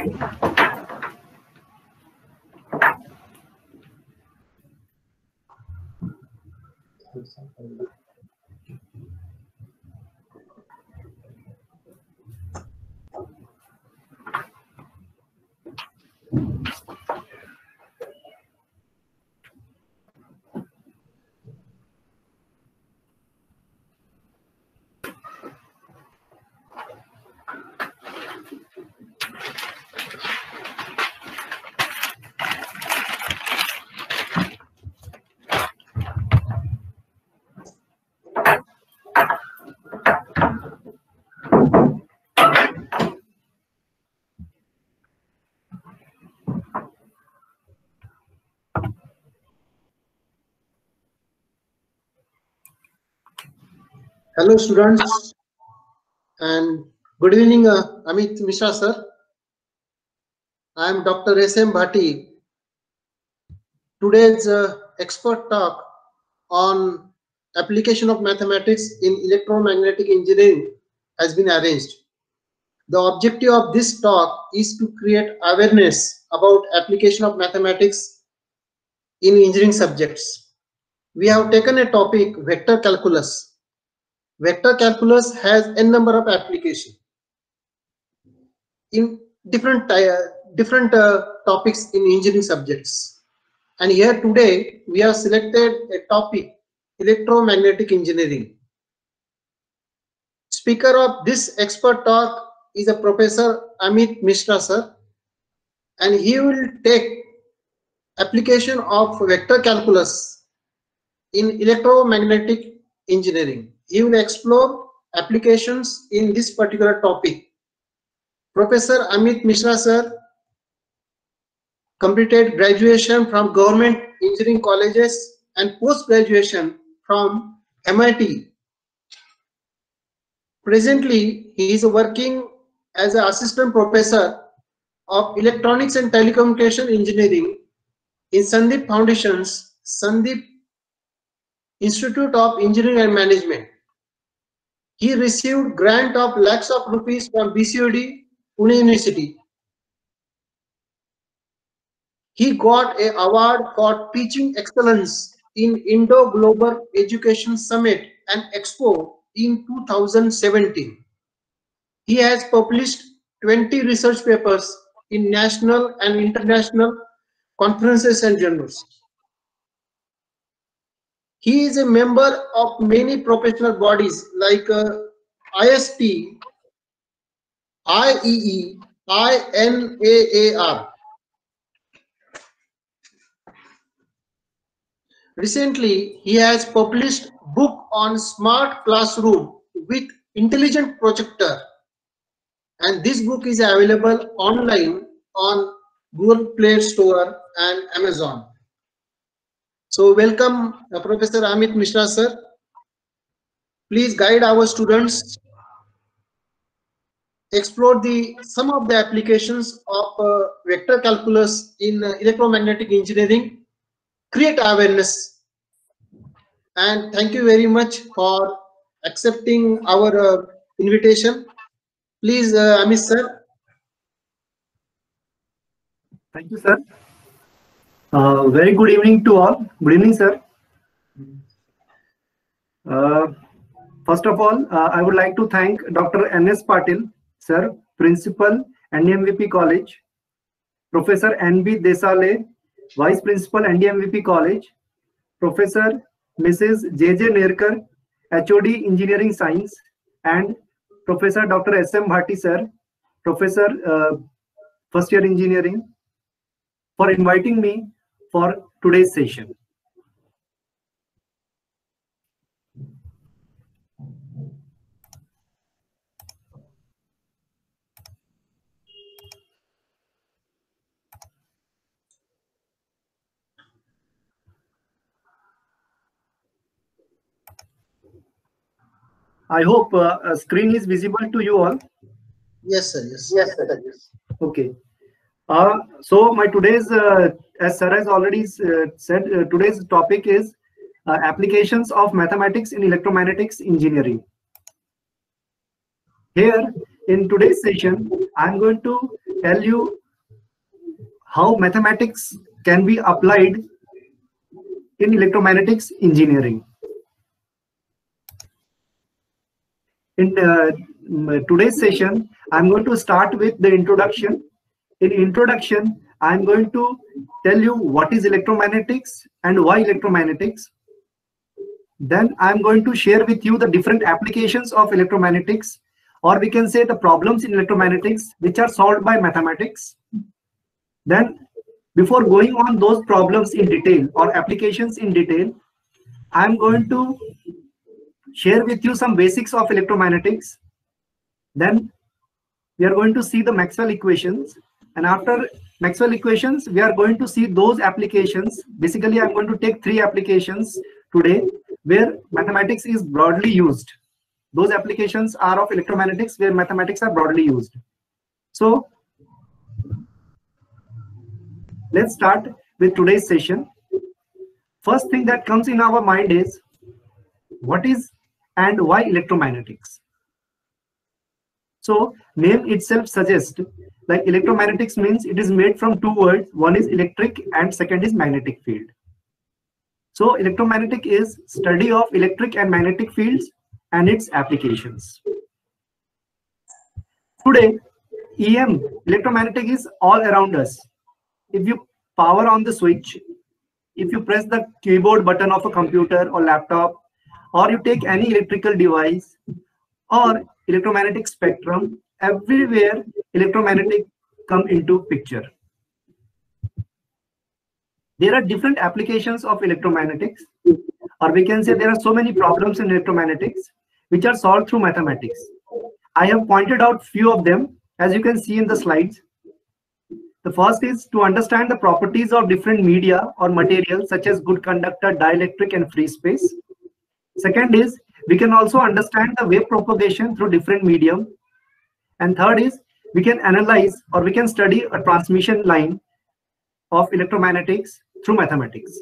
Hello students and good evening Amit Mishra sir. I am Dr. S.M. Bhatti. Today's expert talk on application of mathematics in electromagnetic engineering has been arranged. The objective of this talk is to create awareness about application of mathematics in engineering subjects. We have taken a topic, vector calculus. Vector calculus has n number of applications in different topics in engineering subjects. And here today we have selected a topic, electromagnetic engineering. Speaker of this expert talk is a Professor Amit Mishra sir, and he will take application of vector calculus in electromagnetic engineering. He will explore applications in this particular topic. Professor Amit Mishra sir completed graduation from government engineering colleges and post-graduation from MIT. Presently, he is working as an assistant professor of electronics and telecommunication engineering in Sandeep Foundation's Sandeep Institute of Engineering and Management. He received grant of lakhs of rupees from BCOD, Pune University. He got an award for teaching excellence in Indo-Global Education Summit and Expo in 2017. He has published 20 research papers in national and international conferences and journals. He is a member of many professional bodies like IST, IEE, INAAR. Recently, he has published book on smart classroom with intelligent projector, and this book is available online on Google Play Store and Amazon. So welcome Professor Amit Mishra sir. Please guide our students, explore some of the applications of vector calculus in electromagnetic engineering, create awareness, and thank you very much for accepting our invitation. Please Amit sir. Thank you, sir. Very good evening to all. Good evening, sir. First of all, I would like to thank Dr. N.S. Patil, sir, Principal, NDMVP College, Professor N.B. Desale, Vice Principal, NDMVP College, Professor Mrs. J.J. Nerkar, HOD Engineering Science, and Professor Dr. S.M. Bhatti, sir, Professor First Year Engineering, for inviting me for today's session. I hope a screen is visible to you all. Yes sir. Yes. Yes, sir. Yes. Okay. So my today's, as sir has already said, today's topic is applications of mathematics in electromagnetics engineering. Here in today's session, I'm going to tell you how mathematics can be applied in electromagnetics engineering. In today's session, I'm going to start with the introduction. In introduction, I'm going to tell you what is electromagnetics and why electromagnetics. Then I'm going to share with you the different applications of electromagnetics, or we can say the problems in electromagnetics which are solved by mathematics. Then, before going on those problems in detail or applications in detail, I'm going to share with you some basics of electromagnetics. Then we are going to see the Maxwell equations, and after Maxwell equations we are going to see those applications. Basically, I'm going to take 3 applications today where mathematics is broadly used. Those applications are of electromagnetics where mathematics are broadly used. So let's start with today's session. First thing that comes in our mind is what is and why electromagnetics. So name itself suggests like electromagnetics means it is made from 2 words. One is electric and second is magnetic field. So electromagnetic is study of electric and magnetic fields and its applications. Today, EM, electromagnetic, is all around us. If you power on the switch, if you press the keyboard button of a computer or laptop, or you take any electrical device or electromagnetic spectrum, everywhere electromagnetic come into picture. There are different applications of electromagnetics, or we can say there are so many problems in electromagnetics which are solved through mathematics. I have pointed out few of them as you can see in the slides. The first is to understand the properties of different media or materials such as good conductor, dielectric and free space. Second is we can also understand the wave propagation through different medium. And third is we can analyze or we can study a transmission line of electromagnetics through mathematics.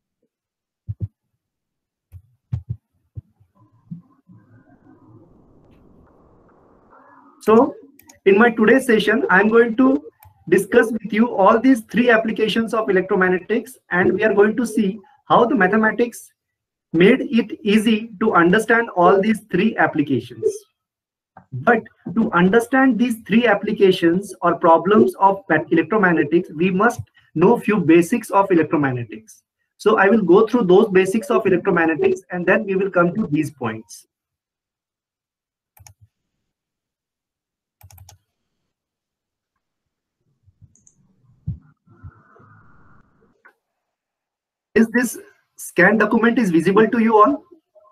So in my today's session, I'm going to discuss with you all these 3 applications of electromagnetics, and we are going to see how the mathematics made it easy to understand all these 3 applications. But to understand these 3 applications or problems of electromagnetics, we must know few basics of electromagnetics. So I will go through those basics of electromagnetics and then we will come to these points. Is this scan document is visible to you all?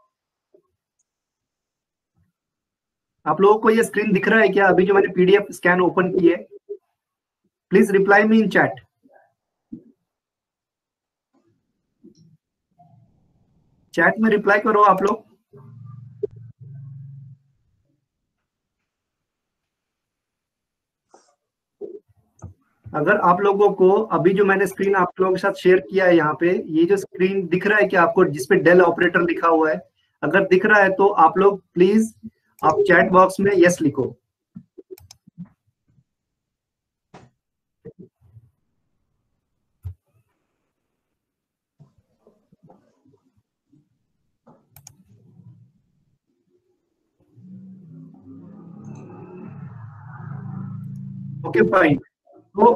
आप लोगों को ये screen दिख रहा है क्या? अभी जो मैंने पीडीएफ स्कैन ओपन की है, please reply me in chat. Chat में रिप्लाई करो आप लोग. अगर आप लोगों को अभी जो मैंने स्क्रीन आप लोगों के साथ शेयर किया है यहाँ पे, ये जो स्क्रीन दिख रहा है कि आपको जिसपे डेल ऑपरेटर लिखा हुआ है, अगर दिख रहा है तो आप लोग प्लीज आप चैट बॉक्स में यस लिखो. Okay fine. तो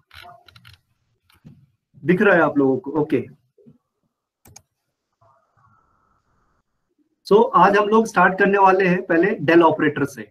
दिख रहा है आप लोगों को? ओके. सो आज हम लोग स्टार्ट करने वाले हैं पहले डेल ऑपरेटर से.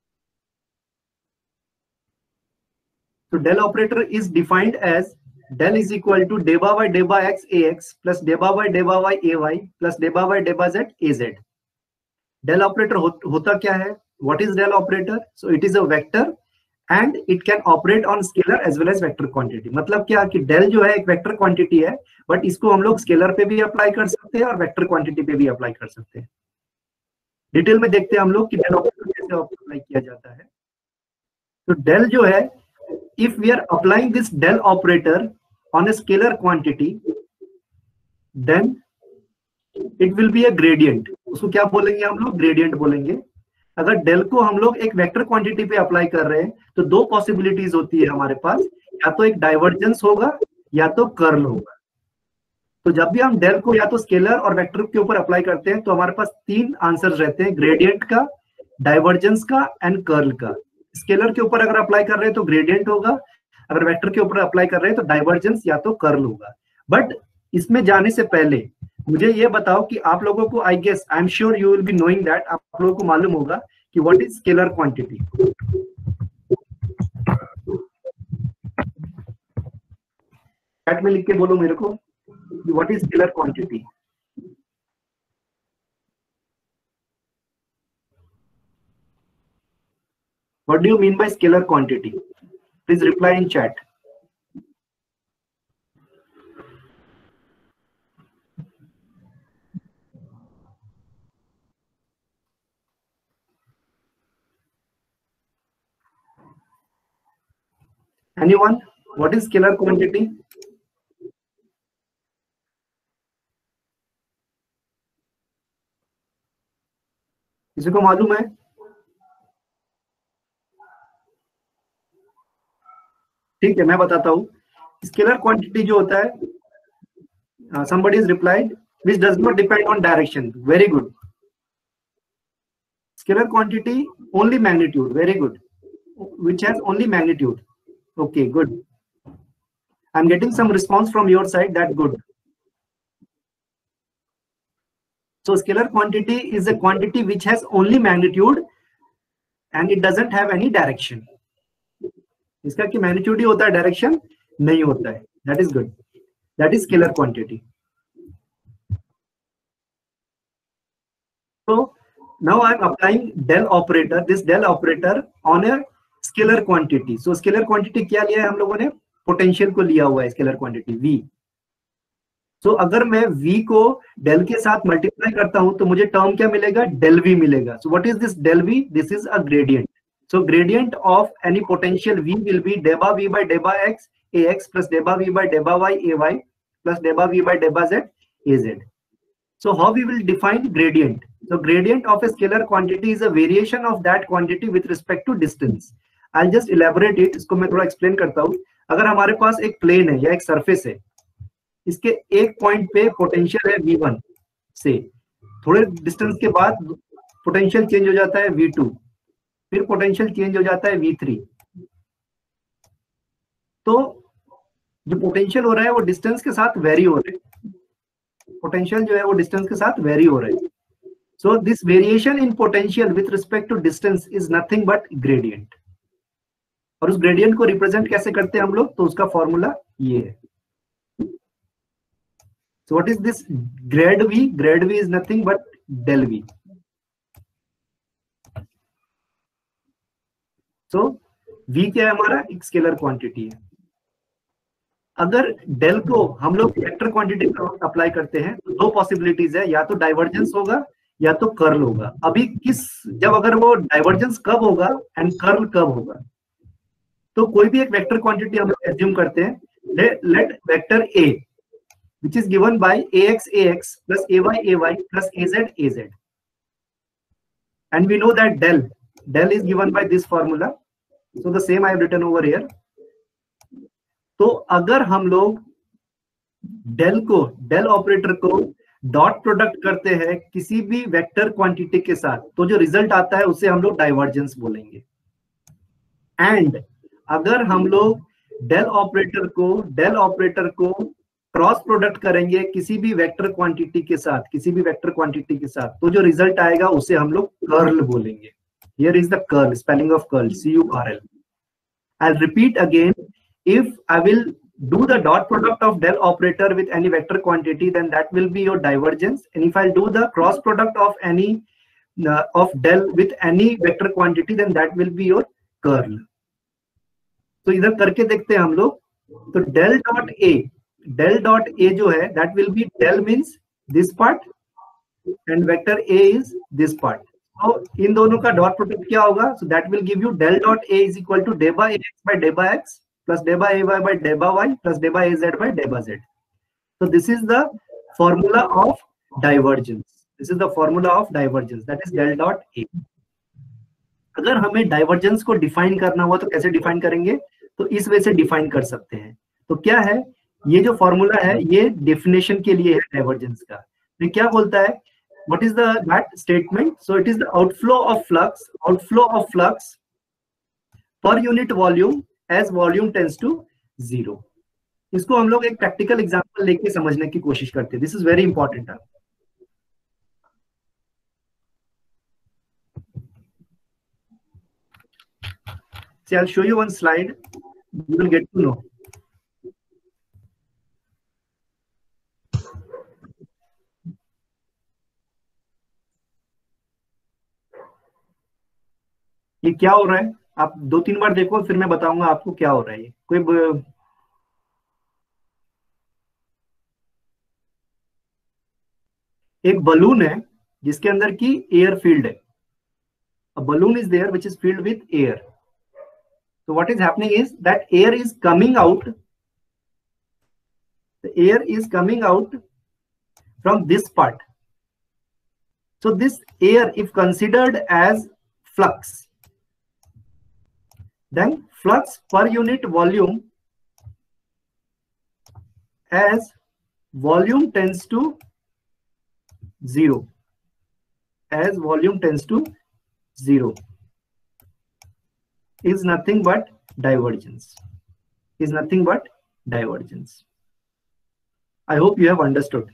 तो del operator is defined as del is equal to deba by deba x ax plus deba by y ay plus deba by z az. Del operator होता क्या है? What is del operator? So it is a vector and it can operate on scalar as well as vector quantity. मतलब क्या कि del जो है एक vector quantity है, बट इसको हम लोग स्केलर पे भी अप्लाई कर सकते हैं और वेक्टर क्वांटिटी पे भी अप्लाई कर सकते हैं. डिटेल में देखते हैं हम लोग कि del operator कैसे अप्लाई किया जाता है. तो del जो है, if we are applying this del operator on a scalar quantity, then it will be a gradient. उसको क्या बोलेंगे हम लोग? ग्रेडियंट बोलेंगे. अगर डेल को हम लोग एक वेक्टर क्वांटिटी पे अप्लाई कर रहे हैं तो दो पॉसिबिलिटीज होती है हमारे पास. या तो एक डाइवर्जेंस होगा या तो कर्ल होगा। तो जब भी हम डेल को या तो स्केलर और वेक्टर के ऊपर अप्लाई करते हैं तो हमारे पास तीन आंसर्स रहते हैं, ग्रेडियंट का, डाइवर्जेंस का एंड कर्ल का। स्केलर के ऊपर अगर अप्लाई कर रहे हैं तो ग्रेडियंट होगा, अगर वेक्टर के ऊपर अप्लाई कर रहे हैं तो डाइवर्जेंस या तो कर्ल होगा। बट इसमें जाने से पहले मुझे ये बताओ कि आप लोगों को, I guess, I am sure you will be knowing that, आप लोगों को मालूम होगा कि what is scalar quantity. Chat में लिख के बोलो मेरे को, what is scalar quantity. What do you mean by scalar quantity? Please reply in chat. Anyone? What is scalar quantity? किसी को मालूम है? ठीक है, मैं बताता हूँ। स्केलर क्वांटिटी जो होता है, somebody is replied, which does not depend on direction. Very good. Scalar quantity only magnitude. Very good. Which has only magnitude. Okay, good. I'm getting some response from your side. That's good. So scalar quantity is a quantity which has only magnitude and it doesn't have any direction. इसका कि magnitude ही होता है, direction नहीं होता है। That is good, that is scalar quantity. So now I am applying del operator, this del operator on a scalar quantity. So scalar quantity क्या लिया है हम लोगों ने? पोटेंशियल को लिया हुआ है स्केलर क्वांटिटी V। So अगर मैं V को del के साथ मल्टीप्लाई करता हूं तो मुझे टर्म क्या मिलेगा? del V मिलेगा। So what is this del V? This is a gradient. So gradient of any potential V will be deba V by deba x ax plus deba V by deba y ay plus deba V by deba z az. So how we will define gradient? So gradient of a scalar quantity is a variation of that quantity with respect to distance. I'll just elaborate it. इसको मैं थोड़ा explain करता हूँ। अगर हमारे पास एक plane है या एक सरफेस है, इसके एक पॉइंट पे पोटेंशियल है V1 से, थोड़े डिस्टेंस के बाद पोटेंशियल चेंज हो जाता है V2, फिर पोटेंशियल चेंज हो जाता है V3। तो जो पोटेंशियल हो रहा है वो डिस्टेंस के साथ वेरी हो रहा है, पोटेंशियल जो है वो डिस्टेंस के साथ वेरी हो रहा है। So this variation in potential with respect to distance is nothing but gradient. और उस ग्रेडियंट को रिप्रेजेंट कैसे करते हैं हम लोग? तो उसका फॉर्मूला ये है। So what is this grad V? Grad V is nothing but del V। So V क्या है हमारा? एक स्केलर क्वांटिटी है। अगर डेल को हम लोग वेक्टर क्वांटिटी पर अप्लाई करते हैं तो दो पॉसिबिलिटीज है, या तो डाइवर्जेंस होगा या तो कर्ल होगा। अभी जब अगर वो डाइवर्जेंस कब होगा एंड कर्ल कब होगा? तो कोई भी एक वेक्टर क्वांटिटी हम लोग एज्यूम करते हैं, let vector A which is given by ax plus ay plus az. And we know that del is given by this formula. So the same I have written over here. तो अगर हम लोग del operator को dot product करते हैं किसी भी vector quantity के साथ, तो जो रिजल्ट आता है उसे हम लोग डाइवर्जेंस बोलेंगे। एंड अगर हम लोग डेल ऑपरेटर को क्रॉस प्रोडक्ट करेंगे किसी भी वेक्टर क्वांटिटी के साथ, तो जो रिजल्ट आएगा उसे हम लोग कर्ल बोलेंगे। Here is the curl, spelling of curl, CURL. I'll repeat again. If I will do the dot product of del operator with any vector quantity, then that will be your divergence. And if I'll do the cross product of any of del with any vector quantity, then that will be your curl. तो इधर करके देखते हैं हम लोग। तो del dot a जो है, that will be del means this part and vector a is this part. तो इन दोनों का डॉट प्रोडक्ट क्या होगा? So that will give you del dot a is equal to deba ax by deba x plus deba ay by deba y plus deba az by deba z. So this is the formula of divergence. That is del dot a. अगर हमें divergence को define करना हुआ तो कैसे define करेंगे? तो इस वे से डिफाइन कर सकते हैं। तो क्या है ये जो फॉर्मूला है, ये डेफिनेशन के लिए है डाइवर्जेंस का। ये क्या बोलता है, what is the that statement, so it is the outflow of flux per unit volume as volume tends to 0। इसको हम लोग एक प्रैक्टिकल एग्जांपल लेके समझने की कोशिश करते हैं। This is very important. See, I'll show you one slide. You will get to know. ये क्या हो रहा है, आप 2-3 बार देखो, फिर मैं बताऊंगा आपको क्या हो रहा है। कोई एक बलून है जिसके अंदर की एयर फील्ड है। A balloon is there which is filled with air. So what is happening is that air is coming out. The air is coming out from this part. So this air, if considered as flux, then flux per unit volume as volume tends to 0, as volume tends to 0 is nothing but divergence, is nothing but divergence. I hope you have understood.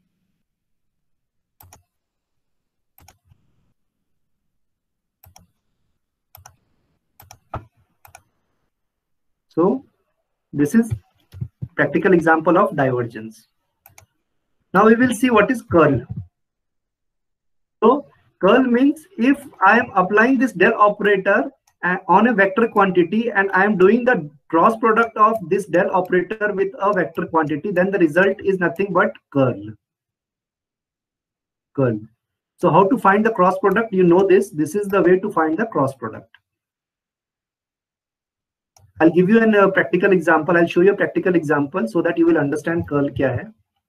So this is practical example of divergence. Now we will see what is curl. So curl means if I am applying this del operator on a vector quantity and I am doing the cross product of this del operator with a vector quantity, then the result is nothing but curl. Curl. So how to find the cross product? You know this. This is the way to find the cross product. I'll give you a practical example. I'll show you a practical example so that you will understand curl क्या है.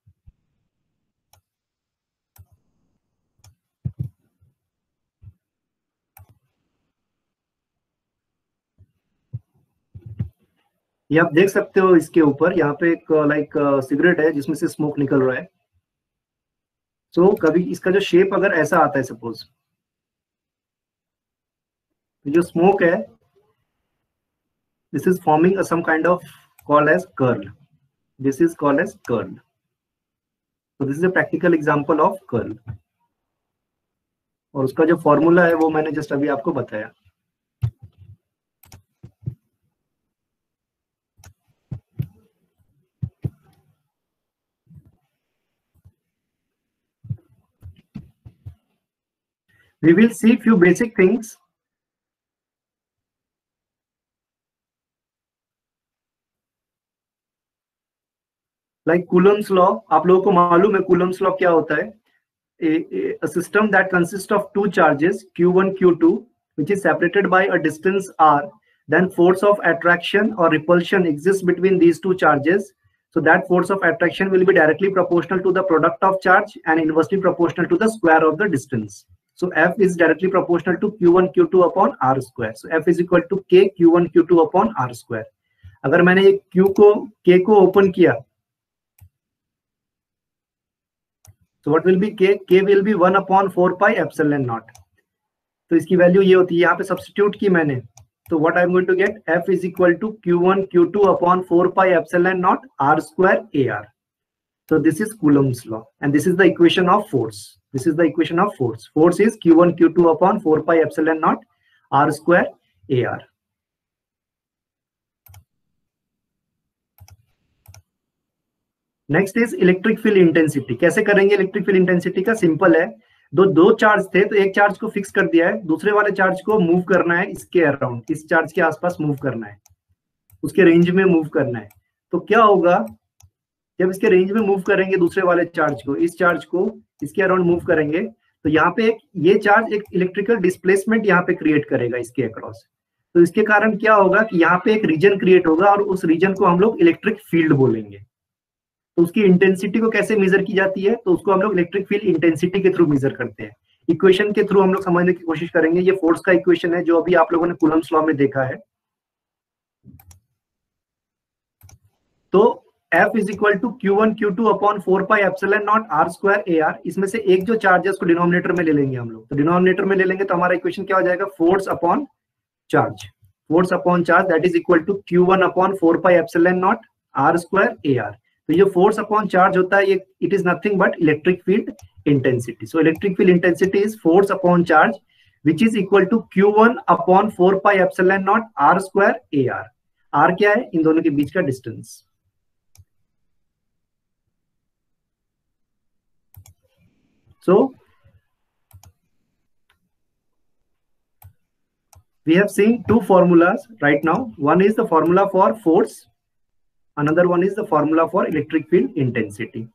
ये आप देख सकते हो इसके ऊपर, यहाँ पे एक लाइक सिगरेट है जिसमें से स्मोक निकल रहा है. तो कभी इसका जो शेप अगर ऐसा आता है, सपोज जो स्मोक है, this is forming some kind of called as curl. This is called as curl. So this is a practical example of curl. और उसका जो फॉर्मूला है वो मैंने जस्ट अभी आपको बताया. We will see few basic things. Like Coulomb's law. आप लोगों को मालूम है Coulomb's law क्या होता है? A system that consists of two charges Q1, Q2, which is separated by a distance r, then force of attraction or repulsion exists between these two charges. So that force of attraction will be directly proportional to the product of charge and inversely proportional to the square of the distance. So F is directly proportional to Q1, Q2 upon R square. So F is equal to K Q1, Q2 upon R square. अगर मैंने ये Q को K को open किया, so what will be K? K will be 1 upon 4 pi epsilon naught. तो इसकी value ये होती है, यहाँ पे सब्स्टिट्यूट की मैंने, तो what I'm going to get, F is equal to Q1, Q2 upon 4 pi epsilon naught R square AR. So this is Coulomb's law, and this is the equation of force. This is the equation of force. Force is Q1, Q2 upon 4 pi epsilon naught R square AR. Next is electric field intensity. कैसे करेंगे electric field intensity का? Simple है, दो charge थे, तो एक charge को fix कर दिया है, दूसरे वाले चार्ज को मूव करना है इसके अराउंड, इस चार्ज के आसपास मूव करना है, उसके रेंज में मूव करना है. तो क्या होगा, जब इसके रेंज में मूव करेंगे दूसरे वाले चार्ज को, इस चार्ज को इसके अराउंड मूव करेंगे, तो यहाँ पे ये चार्ज एक इलेक्ट्रिकल डिस्प्लेसमेंट यहाँ पे क्रिएट करेगा इसके अक्रॉस. तो इसके कारण क्या होगा कि यहाँ पे एक रीजन क्रिएट होगा और उस रीजन को हम लोग इलेक्ट्रिक फील्ड बोलेंगे. तो उसकी इंटेंसिटी को कैसे मेजर की जाती है? तो उसको हम लोग इलेक्ट्रिक फील्ड इंटेंसिटी के थ्रू मेजर करते हैं. इक्वेशन के थ्रू हम लोग समझने की कोशिश करेंगे. ये फोर्स का इक्वेशन है जो अभी आप लोगों ने कूलम्स लॉ में देखा है. तो F is equal to Q1 Q2 upon 4 pi epsilon naught R square AR। इसमें से एक जो चार्ज है उसको डिनोमिनेटर में ले लेंगे हम लोग, तो डिनोमिनेटर में ले लेंगे तो हमारा इक्वेशन क्या हो जाएगा, force upon charge, force upon charge that is equal to Q1 upon 4 pi epsilon naught R square AR। तो ये फोर्स अपॉन चार्ज होता है, ये it is nothing but electric field intensity. So electric field intensity is force upon charge which is equal to Q1 upon 4 pi epsilon naught R square AR। R क्या है, इन दोनों के बीच का distance. So we have seen two formulas right now. One is the formula for force, another one is the formula for electric field intensity.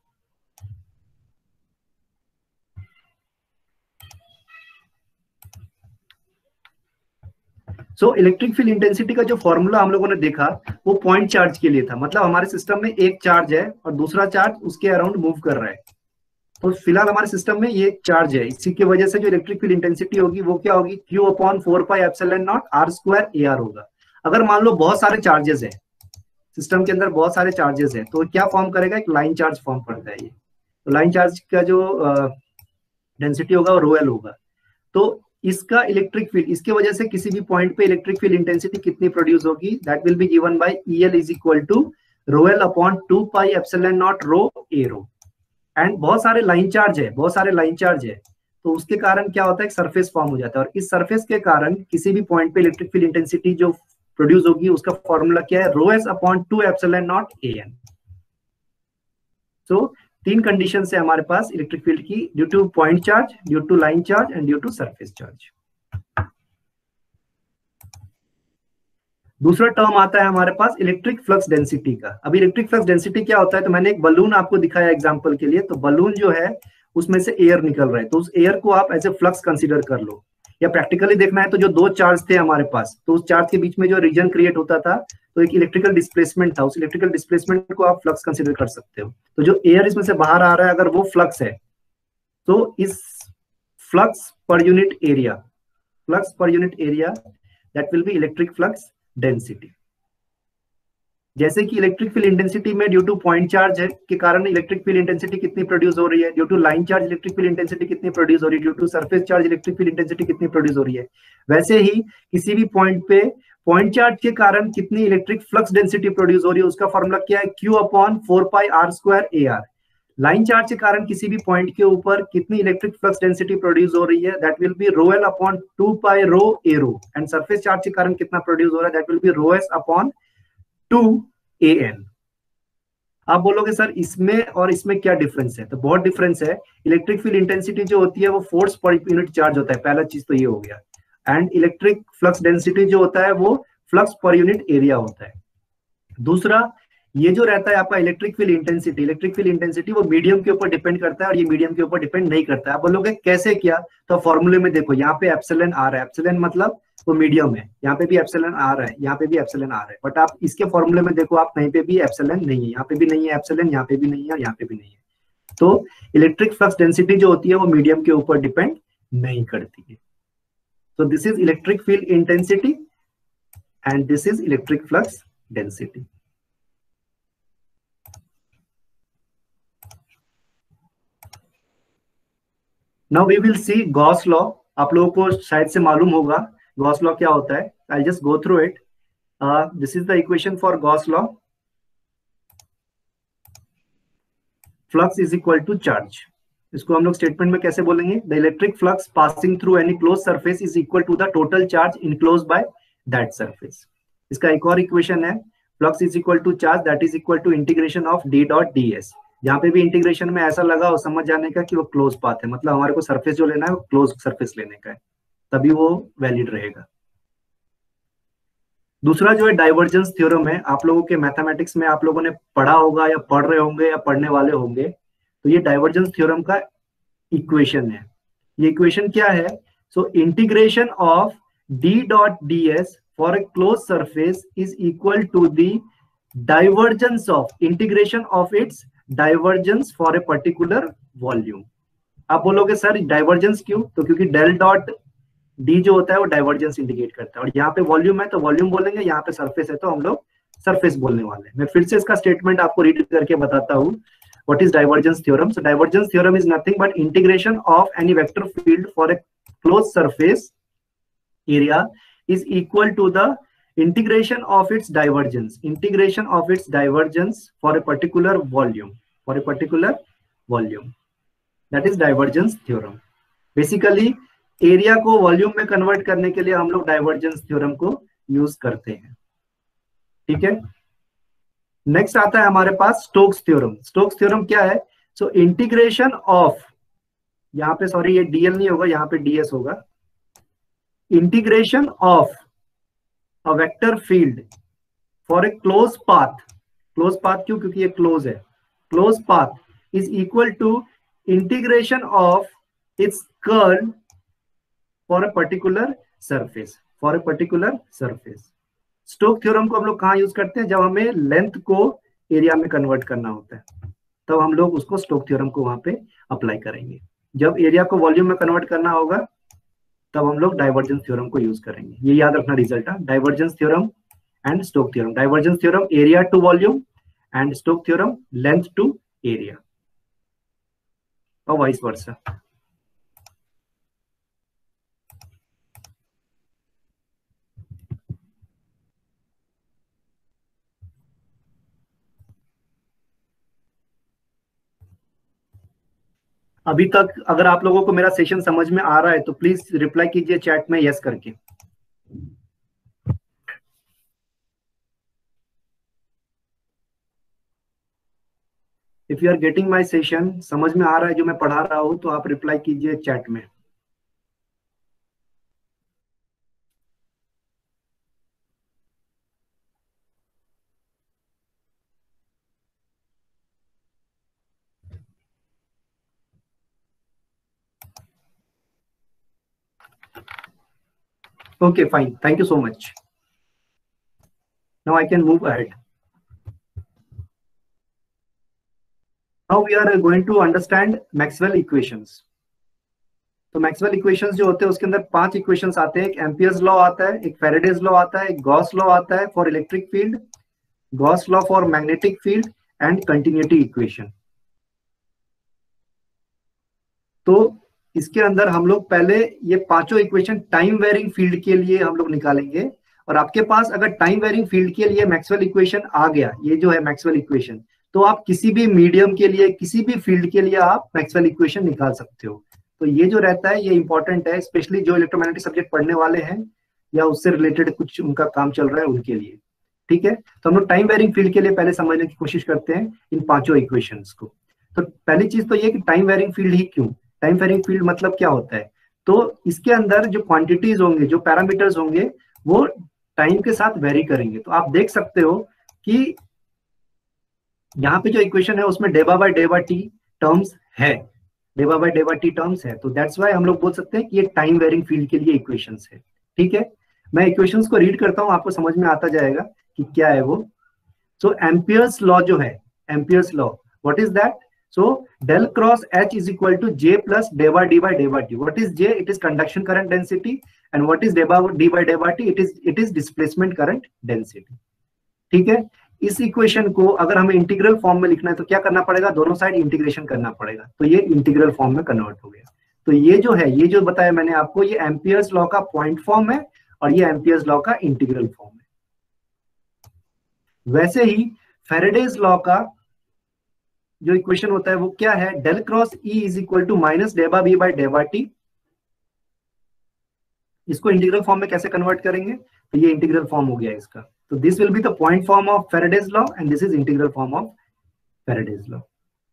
So electric field intensity का जो formula हम लोगों ने देखा वो पॉइंट चार्ज के लिए था, मतलब हमारे सिस्टम में एक चार्ज है और दूसरा चार्ज उसके अराउंड मूव कर रहा है। तो फिलहाल हमारे सिस्टम में ये चार्ज है, इसी की वजह से जो इलेक्ट्रिक फील्ड इंटेंसिटी होगी वो क्या होगी, Q upon 4 pi epsilon naught R square AR होगा। अगर मान लो बहुत सारे चार्जेस है सिस्टम के अंदर, बहुत सारे चार्जेस है, तो क्या फॉर्म करेगा, एक लाइन चार्ज फॉर्म करता है ये। तो लाइन चार्ज का जो डेंसिटी होगा वो ρl होगा। तो इसका इलेक्ट्रिक फील्ड, इसके वजह से किसी भी पॉइंट पे इलेक्ट्रिक फील्ड इंटेंसिटी कितनी प्रोड्यूस होगी, that will be given by EL is equal to ρl upon 2 pi epsilon naught ρ A ρ। And बहुत सारे लाइन चार्ज है, बहुत सारे लाइन चार्ज है, तो उसके कारण क्या होता है, एक सरफेस फॉर्म हो जाता है, और इस सरफेस के कारण किसी भी पॉइंट पे इलेक्ट्रिक फील्ड इंटेंसिटी जो प्रोड्यूस होगी उसका फॉर्मूला क्या है, ρs upon 2 epsilon naught AN। So तीन कंडीशन है हमारे पास इलेक्ट्रिक फील्ड की, due to point charge, due to line charge and due to surface charge. दूसरा टर्म आता है हमारे पास इलेक्ट्रिक फ्लक्स डेंसिटी का। अब इलेक्ट्रिक फ्लक्स डेंसिटी क्या होता है, तो मैंने एक बलून आपको दिखाया एग्जांपल के लिए। तो बलून जो है उसमें से एयर निकल रहा है, तो उस एयर को आप एज ए फ्लक्स कंसीडर कर लो, या प्रैक्टिकली देखना है तो जो दो चार्ज थे हमारे पास, तो उस चार्ज के बीच में जो रीजन क्रिएट होता था तो एक इलेक्ट्रिकल डिस्प्लेसमेंट था, उस इलेक्ट्रिकल डिस्प्लेसमेंट को आप फ्लक्स कंसीडर कर सकते हो। तो जो एयर इसमें से बाहर आ रहा है अगर वो फ्लक्स है, तो इस flux per unit area, flux per unit area that will be electric flux density. जैसे कि इलेक्ट्रिक फील्ड इंटेंसिटी में ड्यू टू पॉइंट चार्ज है के कारण इलेक्ट्रिक फील्ड इंटेंसिटी कितनी प्रोड्यूस हो रही है, due to line charge electric field intensity कितनी प्रोड्यूस हो रही है, due to surface charge electric field intensity कितनी प्रोड्यूस हो रही है, वैसे ही किसी भी पॉइंट पे पॉइंट चार्ज के कारण कितनी इलेक्ट्रिक फ्लक्स डेंसिटी प्रोड्यूस हो रही है, उसका फॉर्मूला क्या है, Q upon 4 pi R square AR। Line charge के कारण किसी भी पॉइंट के ऊपर कितनी इलेक्ट्रिक फ्लक्स डेंसिटी प्रोड्यूस हो रही है, that will be ρl upon 2 pi ρ A ρ। And surface charge के कारण कितना प्रोड्यूस हो रहा है, that will be ρs upon 2 AN। आप बोलोगे सर इसमें और इसमें क्या डिफरेंस है, तो बहुत डिफरेंस है। इलेक्ट्रिक फील्ड इंटेंसिटी जो होती है वो फोर्स पर यूनिट चार्ज होता है, पहला चीज तो ये हो गया। एंड इलेक्ट्रिक फ्लक्स डेंसिटी जो होता है वो फ्लक्स पर यूनिट एरिया होता है। दूसरा, ये जो रहता है आपका electric field intensity, electric field intensity वो मीडियम के ऊपर डिपेंड करता है और ये मीडियम के ऊपर डिपेंड नहीं करता है। आप बोलोगे कैसे किया, तो फॉर्मूले में देखो, यहाँ पे एप्सिलॉन आ रहा है, एप्सिलॉन मतलब वो मीडियम है, यहाँ पे भी एप्सिलॉन आ रहा है, यहाँ पे भी एप्सिलॉन आ रहा है, बट आप इसके फॉर्मूले में देखो, आप कहीं पे भी एप्सिलॉन नहीं है, यहाँ पे भी नहीं है एप्सिलॉन, यहाँ पे भी नहीं है और यहाँ पे भी नहीं है। तो इलेक्ट्रिक फ्लक्स डेंसिटी जो होती है वो मीडियम के ऊपर डिपेंड नहीं करती है। So this is electric field intensity and this is electric flux density. Now we will see Gauss law. आप लोगों को शायद से मालूम होगा Gauss law क्या होता है। I'll just go through it. This is the equation for Gauss law. Flux is equal to charge. इसको हम लोग स्टेटमेंट में कैसे बोलेंगे, the electric flux passing through any close surface is equal to the total charge enclosed by that surface. इसका एक और equation है, flux is equal to charge that is equal to integration of d dot ds। जहां पे भी integration में ऐसा लगा हो समझ जाने का कि वो क्लोज पाथ है, मतलब हमारे को सरफेस जो लेना है वो क्लोज सरफेस लेने का है, तभी वो वैलिड रहेगा। दूसरा जो है डाइवर्जेंस थ्योरम है, आप लोगों के मैथमेटिक्स में आप लोगों ने पढ़ा होगा या पढ़ रहे होंगे या पढ़ने वाले होंगे। तो ये डाइवर्जेंस थ्योरम का इक्वेशन है। ये इक्वेशन क्या है, so integration of d dot ds for a close surface is equal to the divergence of integration of its divergence for a particular volume. आप बोलोगे सर डाइवर्जेंस क्यों, तो क्योंकि डेल डॉट d जो होता है वो डाइवर्जेंस इंडिकेट करता है, और यहाँ पे वॉल्यूम है तो वॉल्यूम बोलेंगे, यहाँ पे सरफेस है तो हम लोग सरफेस बोलने वाले हैं। मैं फिर से इसका स्टेटमेंट आपको रीड करके बताता हूँ। What is divergence theorem? So divergence theorem is nothing but integration of any vector field for a close surface area is equal to the integration of its divergence for a particular volume, that is divergence theorem. Basically area को volume में convert करने के लिए हम लोग divergence theorem को use करते हैं। ठीक है, नेक्स्ट आता है हमारे पास स्टोक्स थ्योरम। स्टोक्स थ्योरम क्या है? सो इंटीग्रेशन ऑफ, यहाँ पे सॉरी ये डीएल नहीं होगा, यहाँ पे डीएस होगा। Integration of a vector field for a close path, close path क्यों? क्योंकि ये क्लोज है। Close path is equal to integration of its curl for a particular surface, Stoke theorem को हम लोग कहाँ यूज करते हैं? जब हमें लेंथ को एरिया में कन्वर्ट करना होता है, तब हम लोग उसको स्टोक थ्योरम को वहां पे अप्लाई करेंगे। जब एरिया को वॉल्यूम में कन्वर्ट करना होगा, तब हम लोग डाइवर्जेंस थ्योरम को यूज करेंगे। ये याद रखना रिजल्ट है, divergence theorem and Stoke theorem. Divergence theorem area to volume and Stoke theorem length to area, और वाइस वर्सा। अभी तक अगर आप लोगों को मेरा सेशन समझ में आ रहा है तो प्लीज रिप्लाई कीजिए चैट में यस करके। If you are getting my session, समझ में आ रहा है जो मैं पढ़ा रहा हूं, तो आप रिप्लाई कीजिए चैट में। Okay, fine. Thank you so much. Now I can move ahead. Now we are going to understand Maxwell equations. तो मैक्सवेल इक्वेशंस जो होते हैं उसके अंदर 5 इक्वेशंस आते हैं। एक एम्पियर्स लॉ आता है, एक फैराडेज लॉ आता है, एक गॉस लॉ आता है for electric field, Gauss law for magnetic field and continuity equation. तो इसके अंदर हम लोग पहले ये पांचों इक्वेशन टाइम वेरिंग फील्ड के लिए हम लोग निकालेंगे। और आपके पास अगर टाइम वेरिंग फील्ड के लिए मैक्सवेल इक्वेशन आ गया, ये जो है मैक्सवेल इक्वेशन, तो आप किसी भी मीडियम के लिए, किसी भी फील्ड के लिए आप मैक्सवेल इक्वेशन निकाल सकते हो। तो ये जो रहता है ये इंपॉर्टेंट है, स्पेशली जो इलेक्ट्रोमैग्नेटिक सब्जेक्ट पढ़ने वाले हैं या उससे रिलेटेड कुछ उनका काम चल रहा है उनके लिए। ठीक है, तो हम लोग टाइम वेरिंग फील्ड के लिए पहले समझने की कोशिश करते हैं इन पांचों इक्वेशंस को। तो पहली चीज तो ये कि टाइम वेरिंग फील्ड ही क्यों? टाइम वेरिंग फील्ड मतलब क्या होता है? तो इसके अंदर जो क्वांटिटीज होंगे, जो पैरामीटर्स होंगे, वो टाइम के साथ वेरी करेंगे। तो आप देख सकते हो कि यहाँ पे जो इक्वेशन है उसमें डेबा बाय डेबा टी टर्म्स है, डेबा बाय डेबा टी टर्म्स है। तो दैट्स व्हाई हम लोग बोल सकते हैं कि ये टाइम वेरिंग फील्ड के लिए इक्वेशंस है। ठीक है, मैं इक्वेशंस को रीड करता हूँ, आपको समझ में आता जाएगा कि क्या है वो। सो एम्पियर्स लॉ जो है, Ampere's law, what is that? So del cross H is equal to J plus deba d by deba t. What is J? It is conduction current density. And what is deba d by deba t? It is displacement current density. ठीक है, इस equation को अगर हमें integral form में लिखना है तो क्या करना पड़ेगा? दोनों साइड इंटीग्रेशन करना पड़ेगा। तो ये इंटीग्रल फॉर्म में कन्वर्ट हो गया। तो ये जो है, ये जो बताया मैंने आपको, ये एम्पियर्स लॉ का पॉइंट फॉर्म है और ये एम्पियर्स लॉ का इंटीग्रल फॉर्म है। वैसे ही फैराडेज लॉ का जो इक्वेशन होता है वो क्या है? Del cross E is equal to minus डेबा बी बाय डेबा टी। इसको इंटीग्रल फॉर्म में कैसे कन्वर्ट करेंगे? तो ये इंटीग्रल फॉर्म हो गया इसका। तो this will be the point form of Faraday's law and this is integral form of Faraday's law.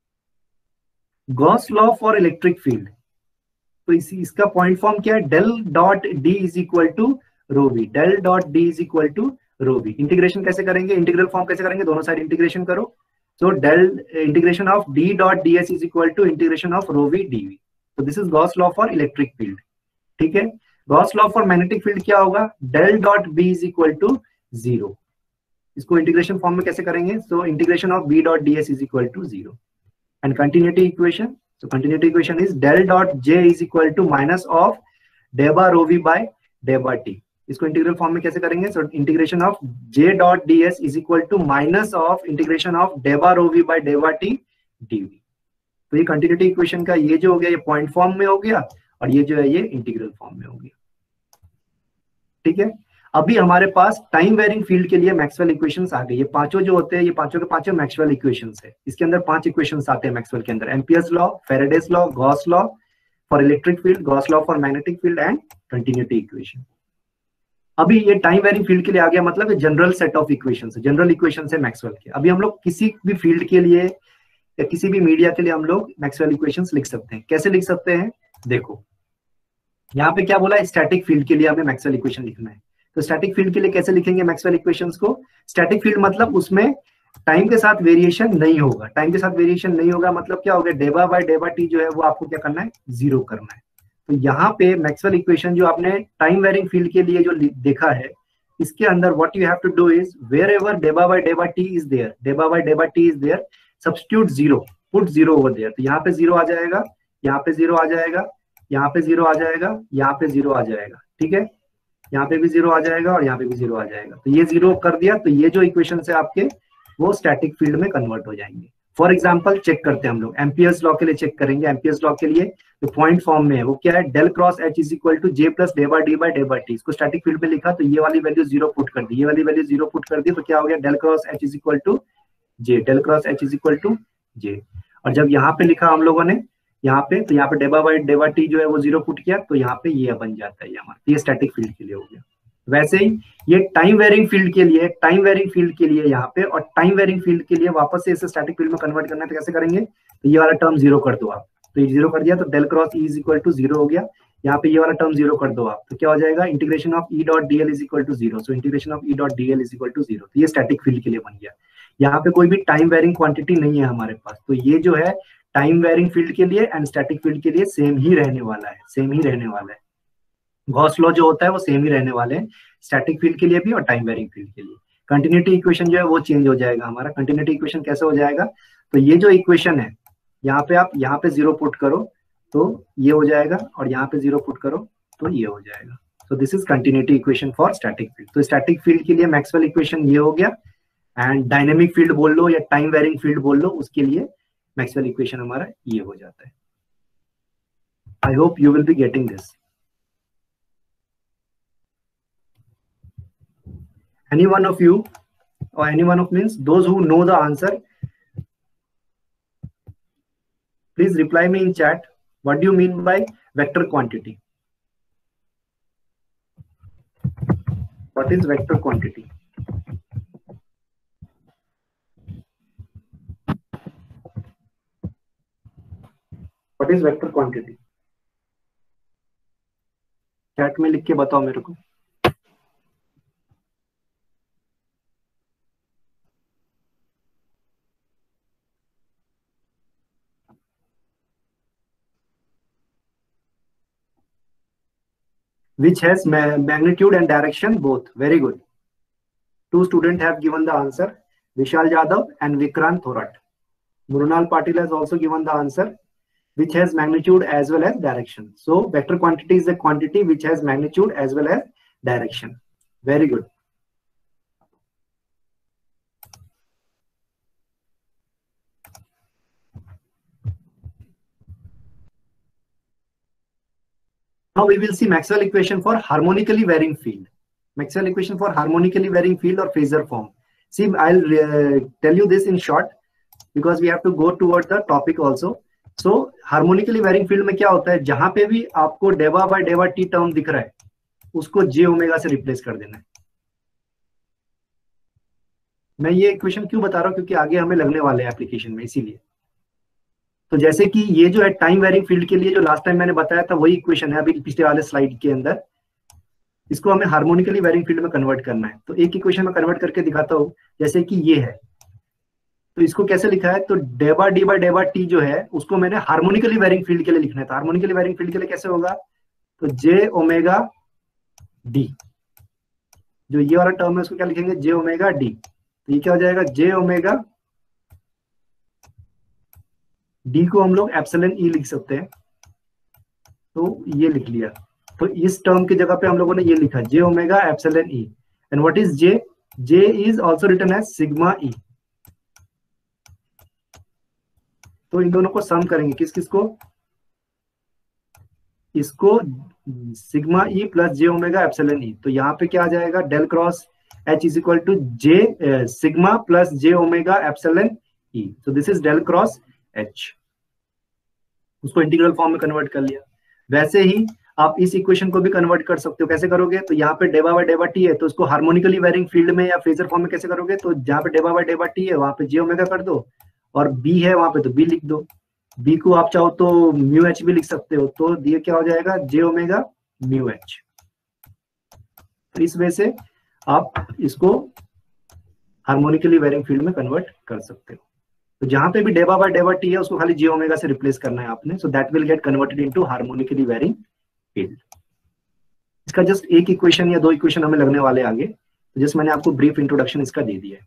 Gauss law for electric field, तो इसका पॉइंट फॉर्म क्या है? Del dot D is equal to rho v, del dot D is equal to rho v. Integration कैसे करेंगे? Integral form कैसे करेंगे? दोनों side integration करो। So del integration of d dot ds is equal to integration of rho v dv. So this is Gauss law for electric field. ठीक है, Gauss law for magnetic field क्या होगा? del dot b is equal to 0. इसको integration form में कैसे करेंगे? So integration of b dot ds is equal to 0. And continuity equation. So continuity equation is del dot j is equal to minus of deba rho v by deba t. इसको integral form में कैसे करेंगे? So integration of j dot ds is equal to minus of integration of डेवा rho v by डेवा t dv. तो ये continuity equation का ये जो हो गया ये पॉइंट फॉर्म में हो गया और ये जो है ये इंटीग्रल फॉर्म में हो गया। ठीक है, अभी हमारे पास टाइम वेरिंग फील्ड के लिए मैक्सवेल इक्वेशंस आ गई। ये पांचों जो होते हैं ये पांचों के पांचों मैक्सवेल इक्वेशंस है। इसके अंदर 5 इक्वेशंस आते हैं मैक्सवेल के अंदर, Ampere's law, Faraday's law, Gauss law for electric field, Gauss law for magnetic field and continuity equation. अभी ये टाइम वेरिंग फील्ड के लिए आ गया, मतलब जनरल सेट ऑफ इक्वेशंस है, जनरल इक्वेशंस है मैक्सवेल के। अभी हम लोग किसी भी फील्ड के लिए या किसी भी मीडिया के लिए हम लोग मैक्सवेल इक्वेशंस लिख सकते हैं। कैसे लिख सकते हैं? देखो यहाँ पे क्या बोला है, स्टैटिक फील्ड के लिए हमें मैक्सवेल इक्वेशन लिखना है। तो स्टैटिक फील्ड के लिए कैसे लिखेंगे मैक्सवेल इक्वेशंस को? स्टैटिक फील्ड मतलब उसमें टाइम के साथ वेरिएशन नहीं होगा। टाइम के साथ वेरिएशन नहीं होगा मतलब क्या हो गया, डेवा बाय डेवा टी जो है वो आपको क्या करना है, 0 करना है। तो यहाँ पे मैक्सवेल इक्वेशन जो आपने टाइम वेरिंग फील्ड के लिए जो देखा है, इसके अंदर what you have to do is wherever डेवा बाय डेवा टी इज देयर, डेवा बाय डेवा t is there, substitute 0, put 0 over there. तो यहाँ पे 0 आ जाएगा, यहाँ पे 0 आ जाएगा, यहाँ पे 0 आ जाएगा, यहाँ पे 0 आ जाएगा। ठीक है, यहाँ पे भी 0 आ जाएगा और यहाँ पे भी 0 आ जाएगा। तो ये 0 कर दिया, तो ये जो इक्वेशन है आपके वो स्टैटिक फील्ड में कन्वर्ट हो जाएंगे। फॉर एग्जांपल चेक करते हैं हम लोग, एम्पियर्स लॉ के लिए चेक करेंगे। एम्पियर्स लॉ के लिए जो पॉइंट फॉर्म में है वो क्या है, del cross H is equal to J plus डेवा डी बाय डेवा टी। इसको स्टैटिक फील्ड में लिखा तो ये वाली वैल्यू 0 पुट कर दी, ये वाली वैल्यू 0 पुट कर दी, तो क्या हो गया, del cross H is equal to J, del cross H is equal to J. और जब यहाँ पे लिखा हम लोगों ने यहाँ पे, तो यहाँ पे डेवा बाय डेवा टी जो है वो 0 पुट किया, तो यहाँ पे ये बन जाता है हमारा, ये स्टैटिक फील्ड के लिए हो गया। वैसे ही ये टाइम वेरिंग फील्ड के लिए, टाइम वेरिंग फील्ड के लिए यहाँ पे, और टाइम वेरिंग फील्ड के लिए वापस से इसे स्टैटिक फील्ड में कन्वर्ट करना है। तो कैसे करेंगे, तो ये वाला टर्म 0 कर दो आप, तो ये 0 कर दिया तो del cross E is equal to 0 हो गया। यहाँ पे ये वाला टर्म 0 कर दो आप, तो क्या हो जाएगा, integration of E dot dl is equal to 0। So integration of E dot dl is equal to 0। तो ये स्टैटिक फील्ड के लिए बन गया। यहाँ पे कोई भी टाइम वेरिंग क्वांटिटी नहीं है हमारे पास, तो ये जो है टाइम वेरिंग फील्ड के लिए एंड स्टैटिक फील्ड के लिए सेम ही रहने वाला है, सेम ही रहने वाला है। गॉस लॉ जो होता है वो सेम ही रहने वाले हैं, स्टैटिक फील्ड के लिए भी और टाइम वेरिंग फील्ड के लिए। कंटिन्यूटी इक्वेशन जो है वो चेंज हो जाएगा हमारा। कंटिन्यूटी इक्वेशन कैसे हो जाएगा, तो ये जो इक्वेशन है यहाँ पे आप यहाँ पे 0 पुट करो तो ये हो जाएगा, और यहाँ पे 0 पुट करो तो ये हो जाएगा। So this is continuity equation for static field. तो स्टैटिक फील्ड के लिए मैक्सवेल इक्वेशन ये हो गया, एंड डायनेमिक फील्ड बोल लो या टाइम वेरिंग फील्ड बोल लो, उसके लिए मैक्सवेल इक्वेशन हमारा ये हो जाता है। I hope you will be getting this. Any one of you, or any one of means those who know the answer, please reply me in chat. What do you mean by vector quantity? What is vector quantity? What is vector quantity? Chat में लिख के बताओ मेरे को। Which has magnitude and direction both. Very good. 2 students have given the answer, Vishal Jadhav and Vikrant Thorat. Mrunal Patil has also given the answer, which has magnitude as well as direction. So vector quantity is a quantity which has magnitude as well as direction. Very good. Now we will see Maxwell equation for harmonically varying field. Maxwell equation for harmonically varying field or phasor form. See, I'll tell you this in short because we have to go toward the topic also. So harmonically varying field में क्या होता है, जहां पे भी आपको डेवा by डेवा टी टर्म दिख रहा है उसको जे ओमेगा से रिप्लेस कर देना है। मैं ये इक्वेशन क्यों बता रहा हूँ, क्योंकि आगे हमें लगने वाले हैं एप्लीकेशन में, इसीलिए। तो जैसे कि ये जो है टाइम वेरिंग फील्ड के लिए जो लास्ट टाइम मैंने बताया था वही इक्वेशन है अभी पिछले वाले स्लाइड के अंदर। इसको हमें हार्मोनिकली वेरिंग फील्ड में कन्वर्ट करना है। तो एक इक्वेशन में कन्वर्ट करके दिखाता हूँ, जैसे कि ये है। तो इसको कैसे लिखा है, तो डेवा डी बाय डेवा टी जो है उसको मैंने हार्मोनिकली वेरिंग फील्ड के लिए लिखना है। तो हार्मोनिकली वेरिंग फील्ड के लिए कैसे होगा, तो जे ओमेगा डी, जो ये वाला टर्म है उसको क्या लिखेंगे, जे ओमेगा डी। तो ये क्या हो जाएगा, जे ओमेगा डी को हम लोग एप्सिलॉन ई लिख सकते हैं, तो ये लिख लिया। तो इस टर्म की जगह पे हम लोगों ने ये लिखा J omega epsilon E, and what is J? J is also written as sigma E. तो इन दोनों को सम करेंगे, किस किस को? इसको sigma E plus J omega epsilon E. तो यहाँ पे क्या आ जाएगा? Del cross H is equal to J sigma plus J omega epsilon E. So this is del cross H. उसको इंटीग्रल फॉर्म में कन्वर्ट कर लिया। वैसे ही आप इस इक्वेशन को भी कन्वर्ट कर सकते हो। कैसे करोगे? तो यहाँ पे डेवा बाय डेवा टी है, तो उसको हार्मोनिकली वेरिंग फील्ड में या फेजर फॉर्म में कैसे करोगे? तो जहाँ पे डेवा बाय डेवा टी है वहां पे जे ओमेगा कर दो, और बी है वहां पे तो बी लिख दो। बी को आप चाहो तो म्यू एच भी लिख सकते हो, तो ये क्या हो जाएगा? J omega mu H. तो इस वजह से आप इसको हार्मोनिकली वेरिंग फील्ड में कन्वर्ट कर सकते हो। तो जहां पे भी डेवा बाय डेवा टी है उसको खाली जे ओमेगा से रिप्लेस करना है आपने, so that will get converted into harmonically varying field. इसका जस्ट एक इक्वेशन या दो इक्वेशन हमें लगने वाले आगे, तो जस्ट मैंने आपको ब्रीफ इंट्रोडक्शन इसका दे दिया है।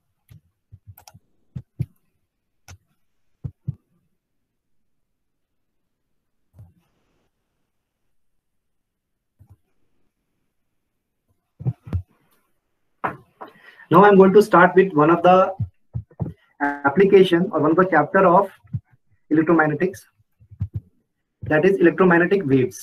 Now I'm going to start with one of the application or one of the chapter of electromagnetics, that is electromagnetic waves.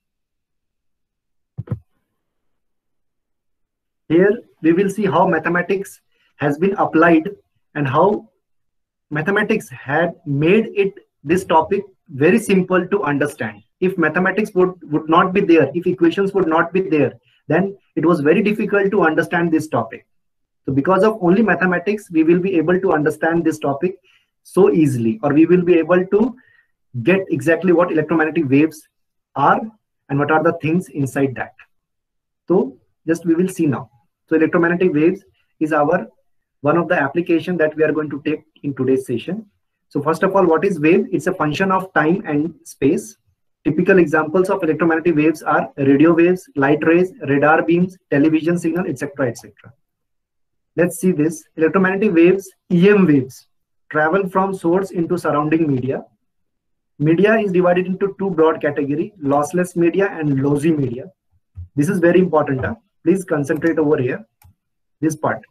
Here we will see how mathematics has been applied and how mathematics had made it this topic very simple to understand. If mathematics would not be there, if equations would not be there, then it was very difficult to understand this topic. So because of only mathematics, we will be able to understand this topic so easily, or we will be able to get exactly what electromagnetic waves are and what are the things inside that. So just we will see now. So electromagnetic waves is our one of the application that we are going to take in today's session. So first of all, what is wave? It's a function of time and space. Typical examples of electromagnetic waves are radio waves, light rays, radar beams, television signal, etc., etc. Let's see this. Electromagnetic waves, EM waves, travel from source into surrounding media. Media is divided into two broad categories, lossless media and lossy media. This is very important. Please concentrate over here, this part.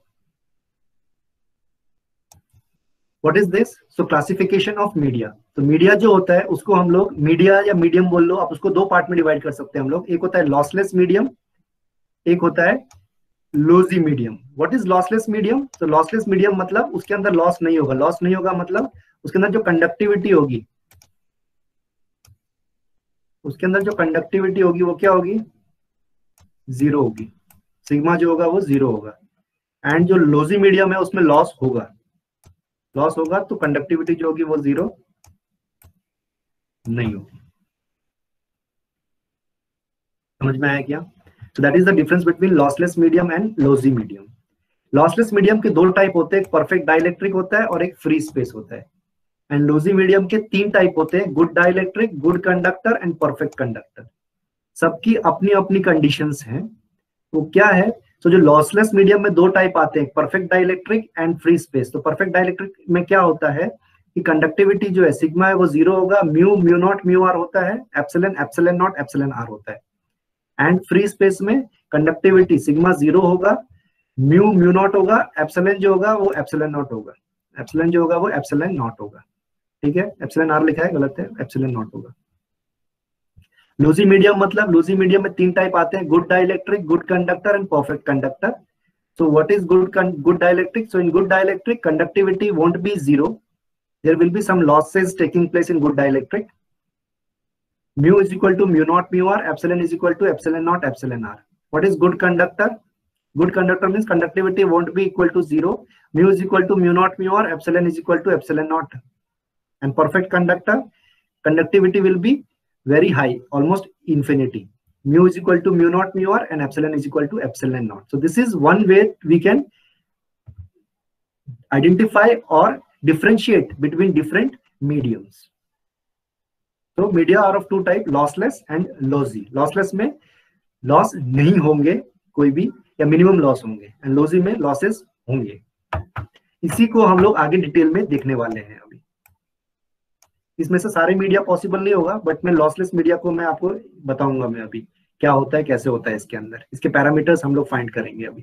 What is this? So classification of media. तो media जो होता है उसको हम लोग media या medium बोल लो, आप उसको दो पार्ट में डिवाइड कर सकते हैं हम लोग। एक होता है lossless medium, एक होता है lossy medium. What is lossless medium? तो लॉसलेस मीडियम मतलब उसके अंदर लॉस नहीं होगा। लॉस नहीं होगा मतलब उसके अंदर जो कंडक्टिविटी होगी, उसके अंदर जो कंडक्टिविटी होगी वो क्या होगी? जीरो होगी। सिग्मा जो होगा वो जीरो होगा। एंड जो लॉसी मीडियम है उसमें लॉस होगा। लॉस होगा तो कंडक्टिविटी जो होगी वो जीरो नहीं होगी। समझ में आया क्या? So that is the difference between lossless medium and lossy medium. Lossless medium के दो टाइप होते हैं, एक परफेक्ट डाइलेक्ट्रिक होता है और एक फ्री स्पेस होता है। एंड लोसी मीडियम के तीन टाइप होते हैं, good dielectric, good conductor and perfect conductor. सबकी अपनी अपनी कंडीशंस हैं। वो क्या है? तो जो लॉसलेस मीडियम में दो टाइप आते हैं, perfect dielectric and free space. तो परफेक्ट डाइलेक्ट्रिक में क्या होता है कि कंडक्टिविटी जो है सिग्मा है वो जीरो होगा, mu mu nought mu R होता है, epsilon epsilon nought epsilon R होता है। एंड फ्री स्पेस में कंडक्टिविटी सिग्मा जीरो होगा, म्यू म्यू नॉट होगा, एप्सिलॉन जो होगा वो एप्सिलॉन नॉट होगा, एप्सिलॉन जो होगा वो एप्सिलॉन नॉट होगा। ठीक है, एप्सिलॉन आर लिखा है गलत है, एप्सिलॉन नॉट होगा। लूजी मीडियम मतलब लूजी मीडियम में तीन टाइप आते हैं, good dielectric, good conductor and perfect conductor. So what is good dielectric? So in good dielectric conductivity won't be zero, there will be some losses taking place in good dielectric. Mu is equal to mu naught mu r, epsilon is equal to epsilon naught epsilon r. What is good conductor? Good conductor means conductivity won't be equal to zero. Mu is equal to mu naught mu r, epsilon is equal to epsilon naught. And perfect conductor, conductivity will be very high, almost infinity. Mu is equal to mu naught mu r and epsilon is equal to epsilon naught. So this is one way we can identify or differentiate between different mediums. तो media are of two type, lossless and lossy. Lossless में loss नहीं होंगे कोई भी या minimum loss होंगे, and lossy में losses होंगे। इसी को हम लोग आगे डिटेल में देखने वाले हैं। अभी इसमें से सारे मीडिया पॉसिबल नहीं होगा, बट मैं लॉसलेस मीडिया को मैं आपको बताऊंगा मैं अभी क्या होता है, कैसे होता है इसके अंदर, इसके पैरामीटर्स हम लोग फाइंड करेंगे अभी।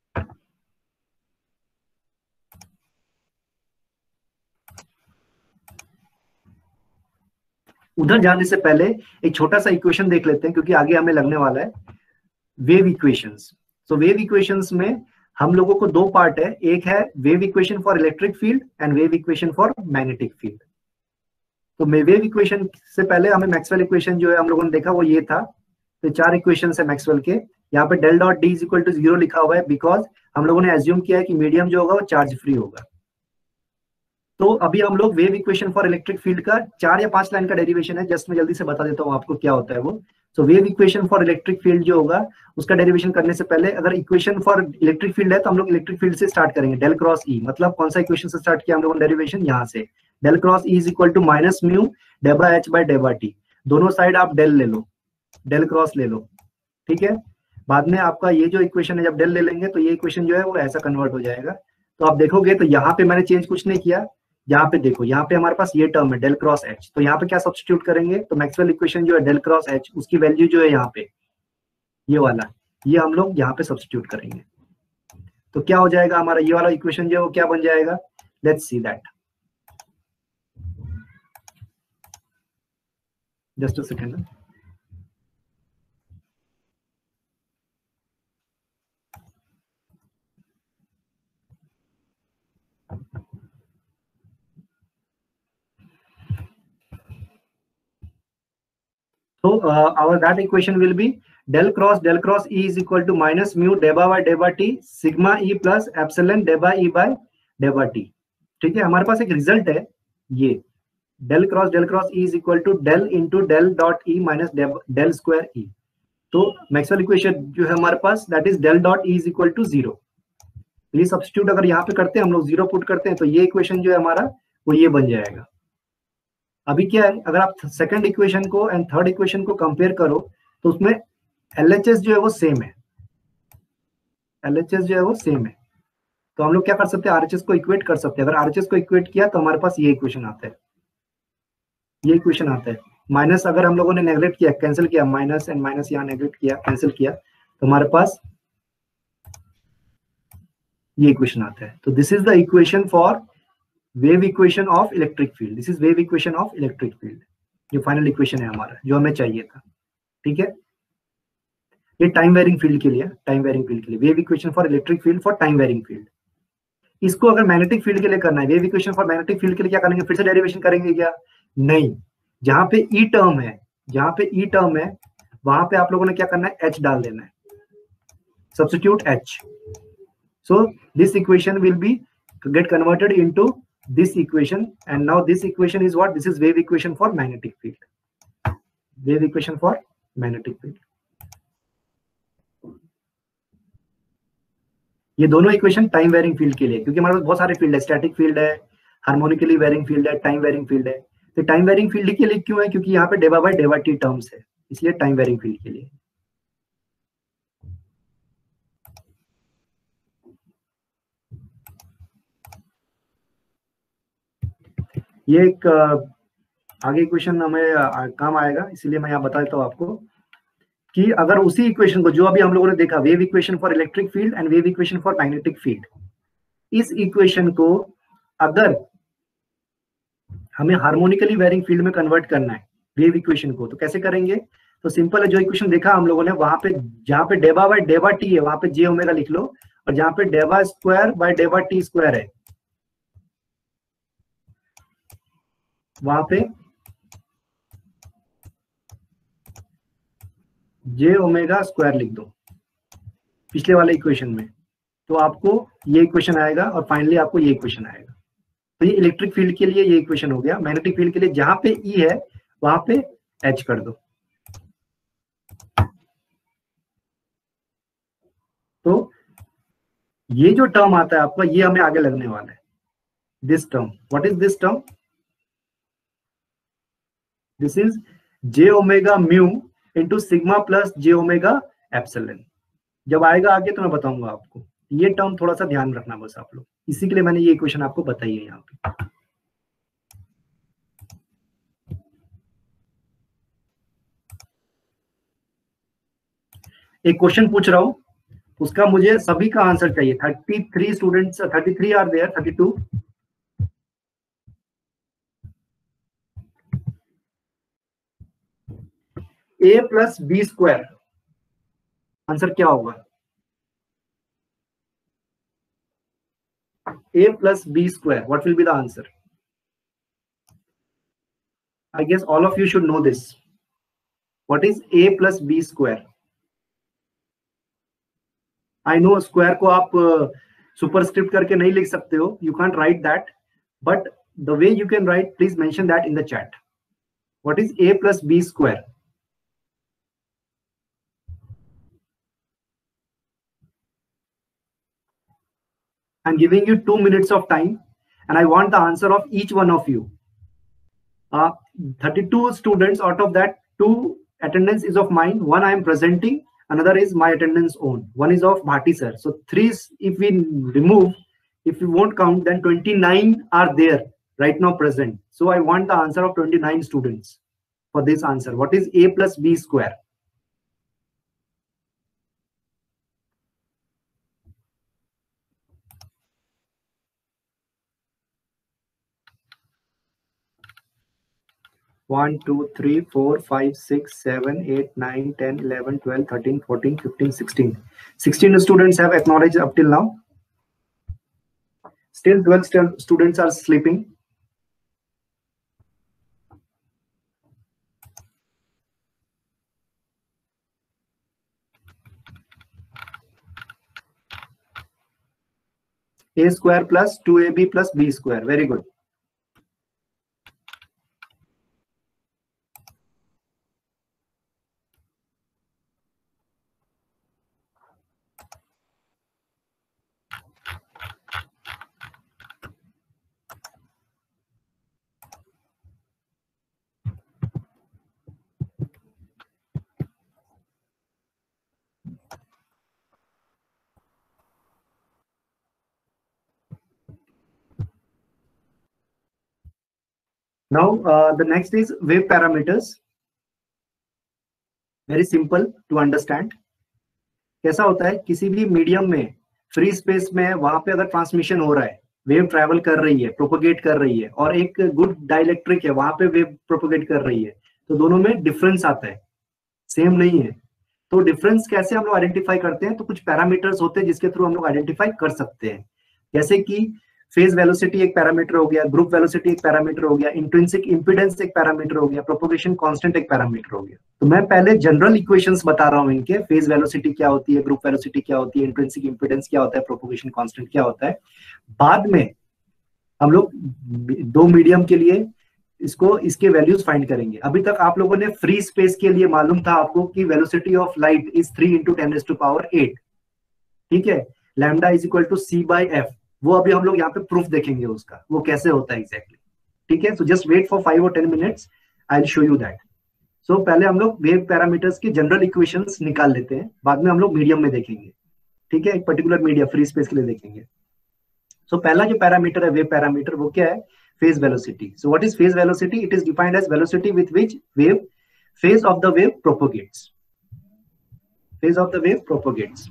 उधर जाने से पहले एक छोटा सा इक्वेशन देख लेते हैं, क्योंकि आगे हमें लगने वाला है वेव इक्वेशंस। तो वेव इक्वेशंस में हम लोगों को दो पार्ट है, एक है wave equation for electric field and wave equation for magnetic field. तो वेव इक्वेशन से पहले हमें मैक्सवेल इक्वेशन जो है हम लोगों ने देखा वो ये था। तो चार इक्वेशन है मैक्सवेल के। यहाँ पे del dot D is equal to 0 लिखा हुआ है, बिकॉज हम लोगों ने एज्यूम किया है कि मीडियम जो होगा वो चार्ज फ्री होगा। तो अभी हम लोग wave equation for electric field का 4 या 5 लाइन का डेरिवेशन है, जस्ट मैं जल्दी से बता देता हूँ आपको क्या होता है वो। So wave equation for electric field जो होगा उसका डेरिवेशन करने से पहले, अगर इक्वेशन फॉर इलेक्ट्रिक फील्ड है तो हम लोग इलेक्ट्रिक फील्ड से स्टार्ट करेंगे, डेल क्रॉस ई। मतलब कौन सा इक्वेशन से स्टार्ट किया हम लोगों ने डेरिवेशन, यहाँ से del cross E is equal to minus mu डेबा एच बाय डेबा टी। दोनों साइड आप डेल ले लो, डेल क्रॉस ले लो, ठीक है। बाद में आपका ये जो इक्वेशन है जब डेल ले लेंगे तो ये इक्वेशन जो है वो ऐसा कन्वर्ट हो जाएगा। तो आप देखोगे तो यहाँ पे मैंने चेंज कुछ नहीं किया। यहाँ पे देखो, यहाँ पे हमारे पास ये टर्म है डेल क्रॉस एच, तो यहाँ पे क्या सब्स्टिट्यूट करेंगे, तो मैक्सवेल इक्वेशन जो है डेल क्रॉस एच उसकी वैल्यू जो है यहाँ पे ये वाला, ये हम लोग यहाँ पे सब्स्टिट्यूट करेंगे। तो क्या हो जाएगा हमारा ये वाला इक्वेशन जो है वो क्या बन जाएगा, let's see that. Just a second. So our that equation will be del cross E is equal to minus mu deba by deba t sigma E plus epsilon deba E by deba t। ठीक है, हमारे पास एक result है ये del cross E is equal to del into del dot E minus del square E। तो Maxwell equation जो है हमारे पास that is del dot E is equal to 0। ये सब्स्टिट्यूट अगर यहाँ पे करते हैं हम लोग 0 पुट करते हैं तो ये इक्वेशन जो है हमारा वो ये बन जाएगा। अभी क्या है, अगर आप सेकंड इक्वेशन को एंड थर्ड इक्वेशन को कंपेयर करो तो उसमें LHS जो है वो सेम है, LHS जो है वो सेम है। तो हम लोग क्या कर सकते हैं, RHS को इक्वेट कर सकते हैं। अगर RHS को इक्वेट किया तो हमारे पास ये इक्वेशन आता है, ये इक्वेशन आता है। माइनस अगर हम लोगों ने नेगलेक्ट किया, कैंसिल किया, माइनस एंड माइनस यहाँ नेगलेक्ट किया, कैंसिल किया, तो हमारे पास ये इक्वेशन आता है। तो this is the equation for wave equation of electric field. This is wave equation of electric field, जो फाइनल इक्वेशन है हमारा, जो हमें चाहिए था। ठीक है, ये टाइम वेरिंग फील्ड के लिए, टाइम वेरिंग फील्ड के लिए wave equation for electric field for time varying field. इसको अगर मैग्नेटिक फील्ड के लिए करना है, wave equation for magnetic field के लिए क्या करेंगे, फिर से डेरिवेशन करेंगे क्या, नहीं। जहां पे ई टर्म है, जहां पे ई टर्म है वहां पे आप लोगों ने क्या करना है, एच डाल देना है, substitute H. So this equation will be get converted into this equation, and now this equation is what, this is wave equation for magnetic field, wave equation for magnetic field। ये दोनों equation time varying field के लिए, क्योंकि हमारे पास बहुत सारे field है, static field है, हार्मोनिकली वेरिंग फील्ड है, टाइम वेरिंग फील्ड है। तो टाइम वेरिंग फील्ड के लिए क्यों है, क्योंकि यहाँ पे डेबा बाय डेबा टी टर्म्स है, इसलिए टाइम वेरिंग फील्ड के लिए। ये एक आगे इक्वेशन हमें काम आएगा, इसीलिए मैं यहाँ बता देता हूँ आपको कि अगर उसी इक्वेशन को जो अभी हम लोगों ने देखा, wave equation for electric field and wave equation for magnetic field, इस इक्वेशन को अगर हमें हार्मोनिकली वेरिंग फील्ड में कन्वर्ट करना है वेव इक्वेशन को, तो कैसे करेंगे, तो सिंपल है, जो इक्वेशन देखा हम लोगों ने वहां पे, जहां पे डेबा बाय डेबा टी है वहां पे जे ओमेगा लिख लो, और जहां पे डेबा स्क्वायर बाय डेबा टी स्क्वायर है वहां पे जे ओमेगा स्क्वायर लिख दो पिछले वाले इक्वेशन में, तो आपको ये इक्वेशन आएगा और फाइनली आपको ये इक्वेशन आएगा। तो ये इलेक्ट्रिक फील्ड के लिए ये इक्वेशन हो गया। मैग्नेटिक फील्ड के लिए जहां पे ई है वहां पे एच कर दो। तो ये जो टर्म आता है आपका, ये हमें आगे लगने वाला है, this term. What is this term, this is J omega mu into sigma plus J omega epsilon. जब आएगा आगे तो मैं बताऊंगा आपको, ये टर्म थोड़ा सा ध्यान रखना बस आप लोग, इसी के लिए मैंने ये इक्वेशन आपको बताई है यहाँ पे। एक क्वेश्चन पूछ रहा हूं, उसका मुझे सभी का आंसर चाहिए। 33 students, 33 are there, 32। a plus B square, answer क्या होगा? a plus b square, what will be the answer? I guess all of you should know this. What is a plus b square? I know square को आप superscript करके नहीं लिख सकते हो, you can't write that, but the way you can write, please mention that in the chat. What is a plus b square? I'm giving you 2 minutes of time and I want the answer of each one of you. 32 students, out of that 2 attendance is of mine, 1 I am presenting, another is my attendance own, 1 is of Bhati sir. So 3, if we remove, if we won't count, then 29 are there right now present. So I want the answer of 29 students for this answer. What is a plus b square? One, 2, 3, 4, 5, 6, 7, 8, 9, 10, 11, 12, 13, 14, 15, 16. 16 students have acknowledged up till now. Still 12 students are sleeping. A square plus 2ab plus b square. Very good. Now the next is wave parameters. Very simple to understand. कैसा होता है, किसी भी medium में free space में वहां पे अगर ट्रांसमिशन हो रहा है, वेव ट्रैवल कर रही है, प्रोपोगेट कर रही है, और एक गुड डाइलेक्ट्रिक है, वहां पे वेव प्रोपोगेट कर रही है, तो दोनों में डिफरेंस आता है, सेम नहीं है। तो डिफरेंस कैसे हम लोग आइडेंटिफाई करते हैं? तो कुछ पैरामीटर्स होते हैं जिसके थ्रू हम लोग आइडेंटिफाई कर सकते हैं, जैसे कि फेज वेलोसिटी एक पैरामीटर हो गया, ग्रुप वेलोसिटी एक पैरामीटर हो गया, इंट्रिंसिक इंपीडेंस एक पैरामीटर हो गया, प्रोपोगेशन कांस्टेंट एक पैरामीटर हो गया। तो मैं पहले जनरल इक्वेशंस बता रहा हूं इनके, फेज वेलोसिटी क्या होती है, ग्रुप वेलोसिटी क्या होती है, इंट्रिंसिक इंपीडेंस क्या होता है, प्रोपोगेशन कांस्टेंट क्या होता है। बाद में हम लोग 2 मीडियम के लिए इसके वैल्यूज फाइंड करेंगे। अभी तक आप लोगों ने फ्री स्पेस के लिए मालूम था आपको कि वेलोसिटी ऑफ लाइट इज 3 × 10⁸, ठीक है, lambda is equal to c/f। वो अभी हम लोग यहाँ पे प्रूफ देखेंगे उसका, वो कैसे होता है एग्जैक्टली, ठीक है। So just wait for 5 or 10 minutes, I will show you that. So पहले हम लोग वेव पैरामीटर्स के जनरल इक्वेशंस निकाल लेते हैं, बाद में हम लोग मीडियम में देखेंगे, ठीक है, एक पर्टिकुलर मीडियम फ्री स्पेस के लिए देखेंगे। सो पहला जो पैरामीटर है वेव पैरामीटर, वो क्या है? Phase velocity. So what is phase velocity? It is defined as velocity with which wave phase of the wave propagates, phase of the wave propagates.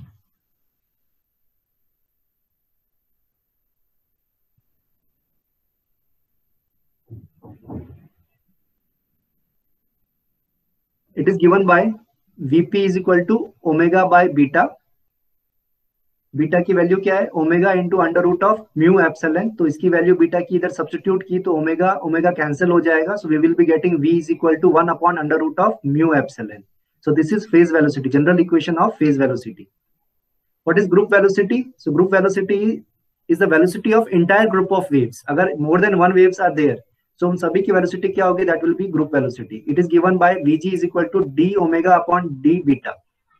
It is given by Vp is equal to omega by beta। Beta की value क्या है? Omega into under root of mu epsilon. तो इसकी value beta की इधर substitute की तो omega omega cancel हो जाएगा, so we will be getting v is equal to 1 upon under root of mu epsilon. So this is phase velocity, general equation of phase velocity. What is group velocity? So group velocity is the velocity of entire group of waves. अगर more than 1 waves are there, so हम सभी की velocity क्या होगी? That will be group velocity. It is given by vg is equal to d omega upon d beta.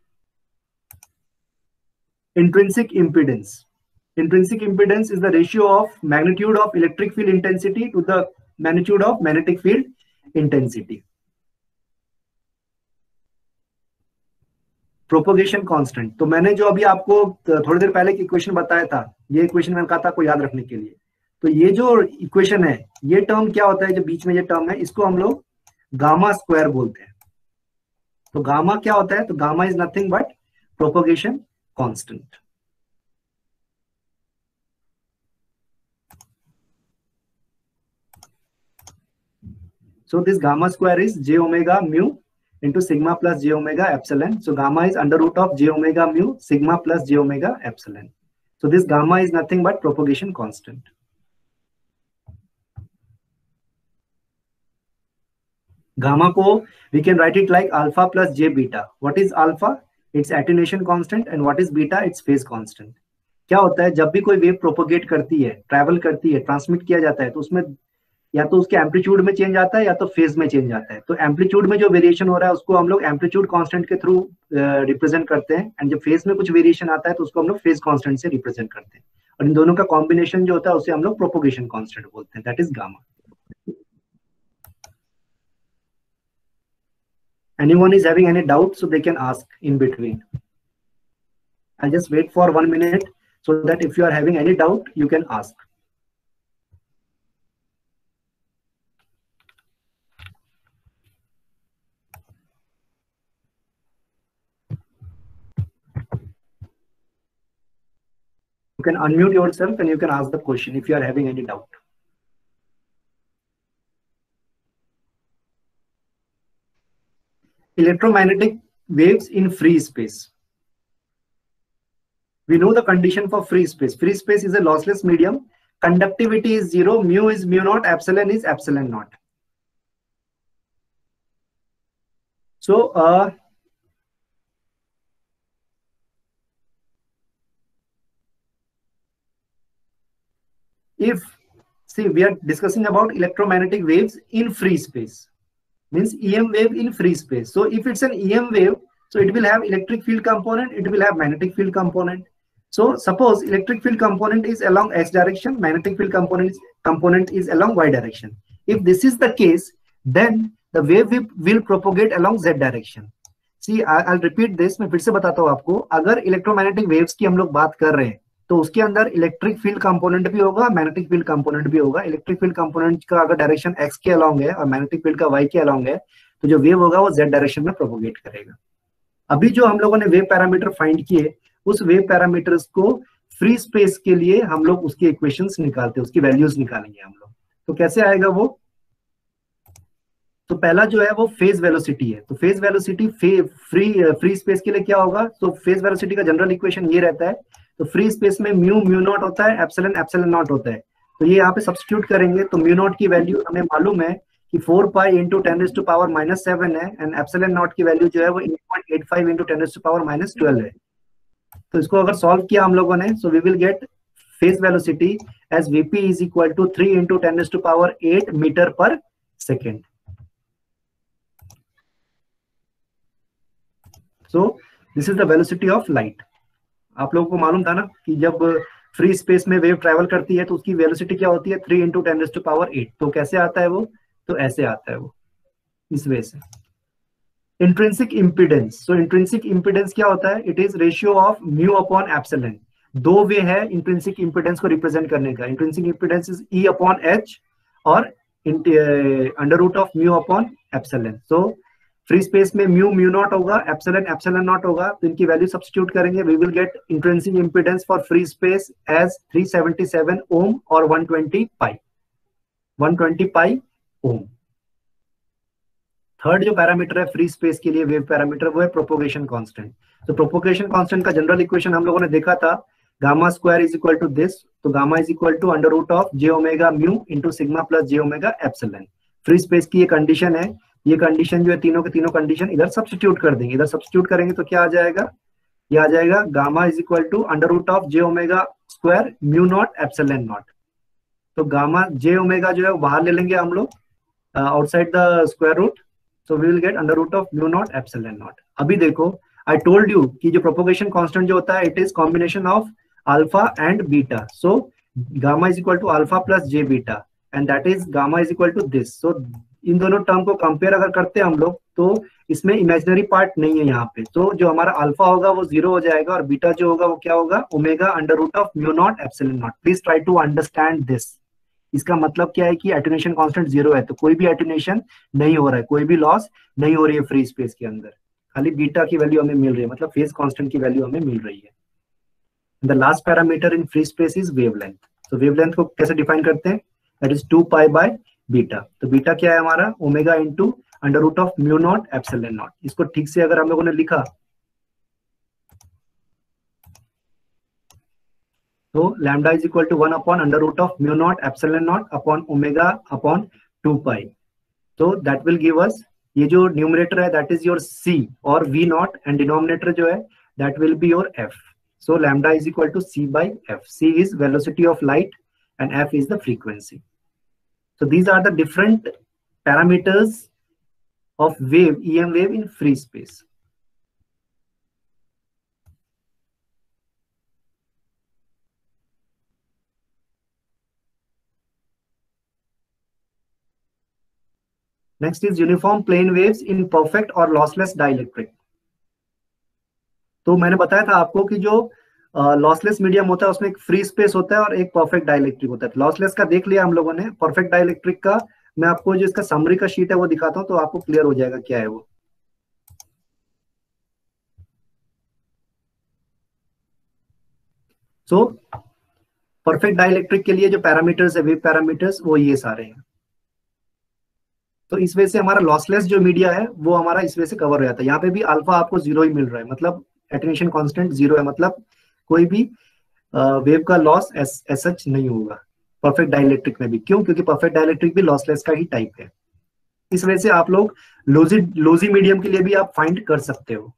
Intrinsic impedance. Intrinsic impedance is the ratio of magnitude of electric field intensity to the magnitude of magnetic field intensity. Propagation constant. तो मैंने जो अभी आपको थोड़ी देर पहले की equation बताया था, ये इक्वेशन मैंने कहा था आपको याद रखने के लिए। तो ये जो इक्वेशन है, ये टर्म क्या होता है? जो बीच में ये टर्म है, इसको हम लोग गामा स्क्वायर बोलते हैं। तो गामा क्या होता है? तो gamma is nothing but propagation constant. So this gamma square is j omega mu into sigma plus j omega epsilon. So gamma is under root of j omega mu sigma plus j omega epsilon. So this gamma is nothing but propagation constant. Gamma ko we can write it like alpha plus j beta. What is alpha? It's attenuation constant, and what is beta? It's phase constant. क्या होता है जब भी कोई wave propagate करती है, travel करती है, ट्रांसमिट किया जाता है, तो उसमें या तो उसके एम्पलीट्यूड में चेंज आता है या तो फेज में चेंज आता है. तो एम्पलीट्यूड में जो वेरिएशन हो रहा है उसको हम लोग एम्पलीट्यूड कांस्टेंट के थ्रू रिप्रेजेंट करते हैं, एंड जब फेज में कुछ वेरिएशन आता है तो उसको हम लोग फेज कांस्टेंट से रिप्रेजेंट करते हैं, और इन दोनों का कॉम्बिनेशन जो होता है उसे हम लोग प्रोपोगेशन कांस्टेंट बोलते हैं. That is gamma. Anyone is having any doubt, so they can ask in between. I'll just wait for 1 minute so that if you are having any doubt, you can ask. You can unmute yourself and you can ask the question if you are having any doubt. Electromagnetic waves in free space. We know the condition for free space. Free space is a lossless medium. Conductivity is 0, mu is mu naught, epsilon is epsilon naught. So, we are discussing about electromagnetic waves in free space. Means EM wave in free space. So if it's an EM wave, so it will have electric field component, it will have magnetic field component. So suppose electric field component is along x direction, magnetic field component is along y direction. If this is the case, then the wave will propagate along z direction. See, I'll repeat this. मैं फिर से बताता हूँ आपको. अगर electromagnetic waves की हम लोग बात कर रहे हैं, तो उसके अंदर इलेक्ट्रिक फील्ड कंपोनेंट भी होगा, मैग्नेटिक फील्ड कंपोनेंट भी होगा. इलेक्ट्रिक फील्ड कंपोनेंट का अगर डायरेक्शन एक्स के अलोंग है और मैग्नेटिक फील्ड का वाई के अलोंग है, तो जो वेव होगा वो जेड डायरेक्शन में प्रोपोगेट करेगा. अभी जो हम लोगों ने वेव पैरामीटर फाइंड किए, उस वेव पैरामीटर्स को फ्री स्पेस के लिए हम लोग उसकी इक्वेशंस निकालते हैं, उसकी वैल्यूज निकालेंगे हम लोग. तो कैसे आएगा वो? तो पहला जो है वो फेज वेलोसिटी है. तो फेज वेलोसिटी फ्री स्पेस के लिए क्या होगा? तो फेज वेलोसिटी का जनरल इक्वेशन ये रहता है. तो फ्री स्पेस में म्यू नॉट होता है, एप्सिलॉन एप्सिलॉन नॉट होता है. तो ये यहाँ पे सब्स्टिट्यूट करेंगे तो म्यू नॉट की वैल्यू हमें मालूम है कि 4 पाई इंटू 10⁻⁻7 है, एंड एप्सिलॉन नॉट की वैल्यू जो है वो 8.85 इंटू 10⁻12 है. तो इसको अगर सॉल्व किया हम लोगों ने, so we will get phase velocity as VP is equal to 3 into 10⁸ metre per second. So this is the velocity of light. आप लोगों को मालूम था ना कि जब फ्री स्पेस में वेव ट्रैवल करती है तो उसकी वेलोसिटी क्या होती है? 3 इंटू 10⁸. तो कैसे आता है वो? तो ऐसे आता है वो, इस वे से. Intrinsic impedance. So intrinsic impedance क्या होता है? It is ratio of mu upon epsilon. दो वे है इंट्रिंसिक इम्पीडेंस को रिप्रेजेंट करने का. Intrinsic impedance is E upon H और under root of mu upon epsilon. So free space में म्यू नॉट होगा, एप्सिलॉन एप्सिलॉन नॉट होगा. तो इनकी वैल्यू सब्स्टिट्यूट करेंगे. We will get intrinsic impedance for free space as 377 ohm और 120 पाई ohm. Third जो parameter है फ्री स्पेस के लिए वेव पैरामीटर, वो है प्रोपोगेशन कांस्टेंट. तो प्रोपोगेशन कांस्टेंट का जनरल इक्वेशन हम लोगों ने देखा था, gamma square is equal to this. तो gamma is equal to under root of J omega mu into sigma plus J omega epsilon. Free space की ये कंडीशन है. ये कंडीशन जो है तीनों के तीनों कंडीशन इधर सब्स्टिट्यूट कर देंगे. इधर सब्स्टिट्यूट करेंगे तो क्या आ जाएगा? ये आ जाएगा gamma is equal to under root of J omega square mu not epsilon nought. तो गामा जे ओमेगा जो है बाहर ले लेंगे हम लोग outside the square root. So we will get under root of mu not epsilon nought. अभी देखो, आई टोल्ड यू कि जो प्रोपोगेशन कांस्टेंट जो होता है it is combination of alpha and beta. So gamma is equal to alpha plus J beta, and that is gamma is equal to this. So इन दोनों term को compare अगर करते हैं हम लोग, तो इसमें इमेजिनरी पार्ट नहीं है यहाँ पे. तो जो हमारा अल्फा होगा वो 0 हो जाएगा, और बीटा जो होगा वो क्या होगा? Omega under root of mu not epsilon nought. Please try to understand this. इसका मतलब क्या है कि एटेन्यूएशन कांस्टेंट 0 है, तो कोई भी एटेन्यूएशन नहीं हो रहा है, कोई भी लॉस नहीं हो रही है फ्री स्पेस के अंदर. खाली बीटा की वैल्यू हमें मिल रही है, मतलब फेज कांस्टेंट की वैल्यू हमें मिल रही है। The last parameter in free space is wavelength. तो वेवलेंथ को कैसे डिफाइन करते हैं, that is 2 pi by beta. तो बीटा क्या है हमारा, omega into under root of mu not epsilon not. इसको ठीक से अगर हम लोगों ने लिखा तो lambda is equal to 1 upon under root of mu not epsilon not upon omega upon 2 pi. तो दैट विल गिव अस, ये जो न्यूमरेटर है दैट इज योर सी और वी नॉट, एंड डिनोमिनेटर जो है that will be your F. So lambda is equal to c by f. C is velocity of light and f is the frequency. So these are the different parameters of wave, EM wave in free space. Next is uniform plane waves in perfect or lossless dielectric. तो मैंने बताया था आपको कि जो lossless medium होता है उसमें एक फ्री स्पेस होता है और एक परफेक्ट डाइलेक्ट्रिक होता है। लॉसलेस का देख लिया हम लोगों ने, परफेक्ट डाइलेक्ट्रिक का मैं आपको जो इसका समरी का शीट है वो दिखाता हूं तो आपको क्लियर हो जाएगा क्या है वो। सो परफेक्ट डाइलेक्ट्रिक के लिए जो पैरामीटर्स है, वेव पैरामीटर्स, वो ये सारे हैं। तो इस वजह से हमारा लॉसलेस जो मीडिया है वो हमारा इस वजह से कवर हो जाता है। यहाँ पे भी अल्फा आपको 0 ही मिल रहा है, मतलब एटेन्यूएशन कांस्टेंट 0 है, मतलब कोई भी वेव का लॉस एस सच नहीं होगा परफेक्ट डाइलेक्ट्रिक में भी। क्यों? क्योंकि परफेक्ट डाइलेक्ट्रिक भी लॉसलेस का ही टाइप है। इस वजह से आप लोग लोजी मीडियम के लिए भी आप फाइंड कर सकते हो।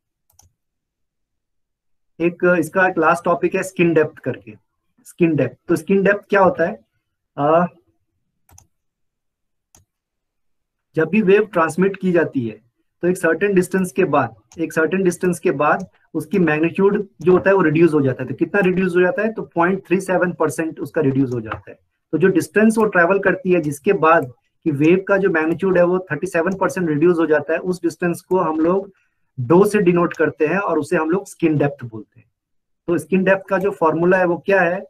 एक इसका एक लास्ट टॉपिक है स्किन डेप्थ करके। स्किन डेप्थ, तो स्किन डेप्थ क्या होता है, जब भी वेव ट्रांसमिट की जाती है तो एक सर्टेन डिस्टेंस के बाद उसकी मैग्नीट्यूड जो होता है वो रिड्यूस हो जाता है। तो कितना रिड्यूस हो जाता है, तो 0.37% उसका रिड्यूस हो जाता है। तो जो डिस्टेंस वो ट्रेवल करती है जिसके बाद कि वेव का जो मैग्नीट्यूड है वो 37% रिड्यूस हो जाता है, उस डिस्टेंस को हम लोग डो से डिनोट करते हैं और उसे हम लोग स्किन डेप्थ बोलते हैं। तो स्किन डेप्थ का जो फॉर्मूला है वो क्या है,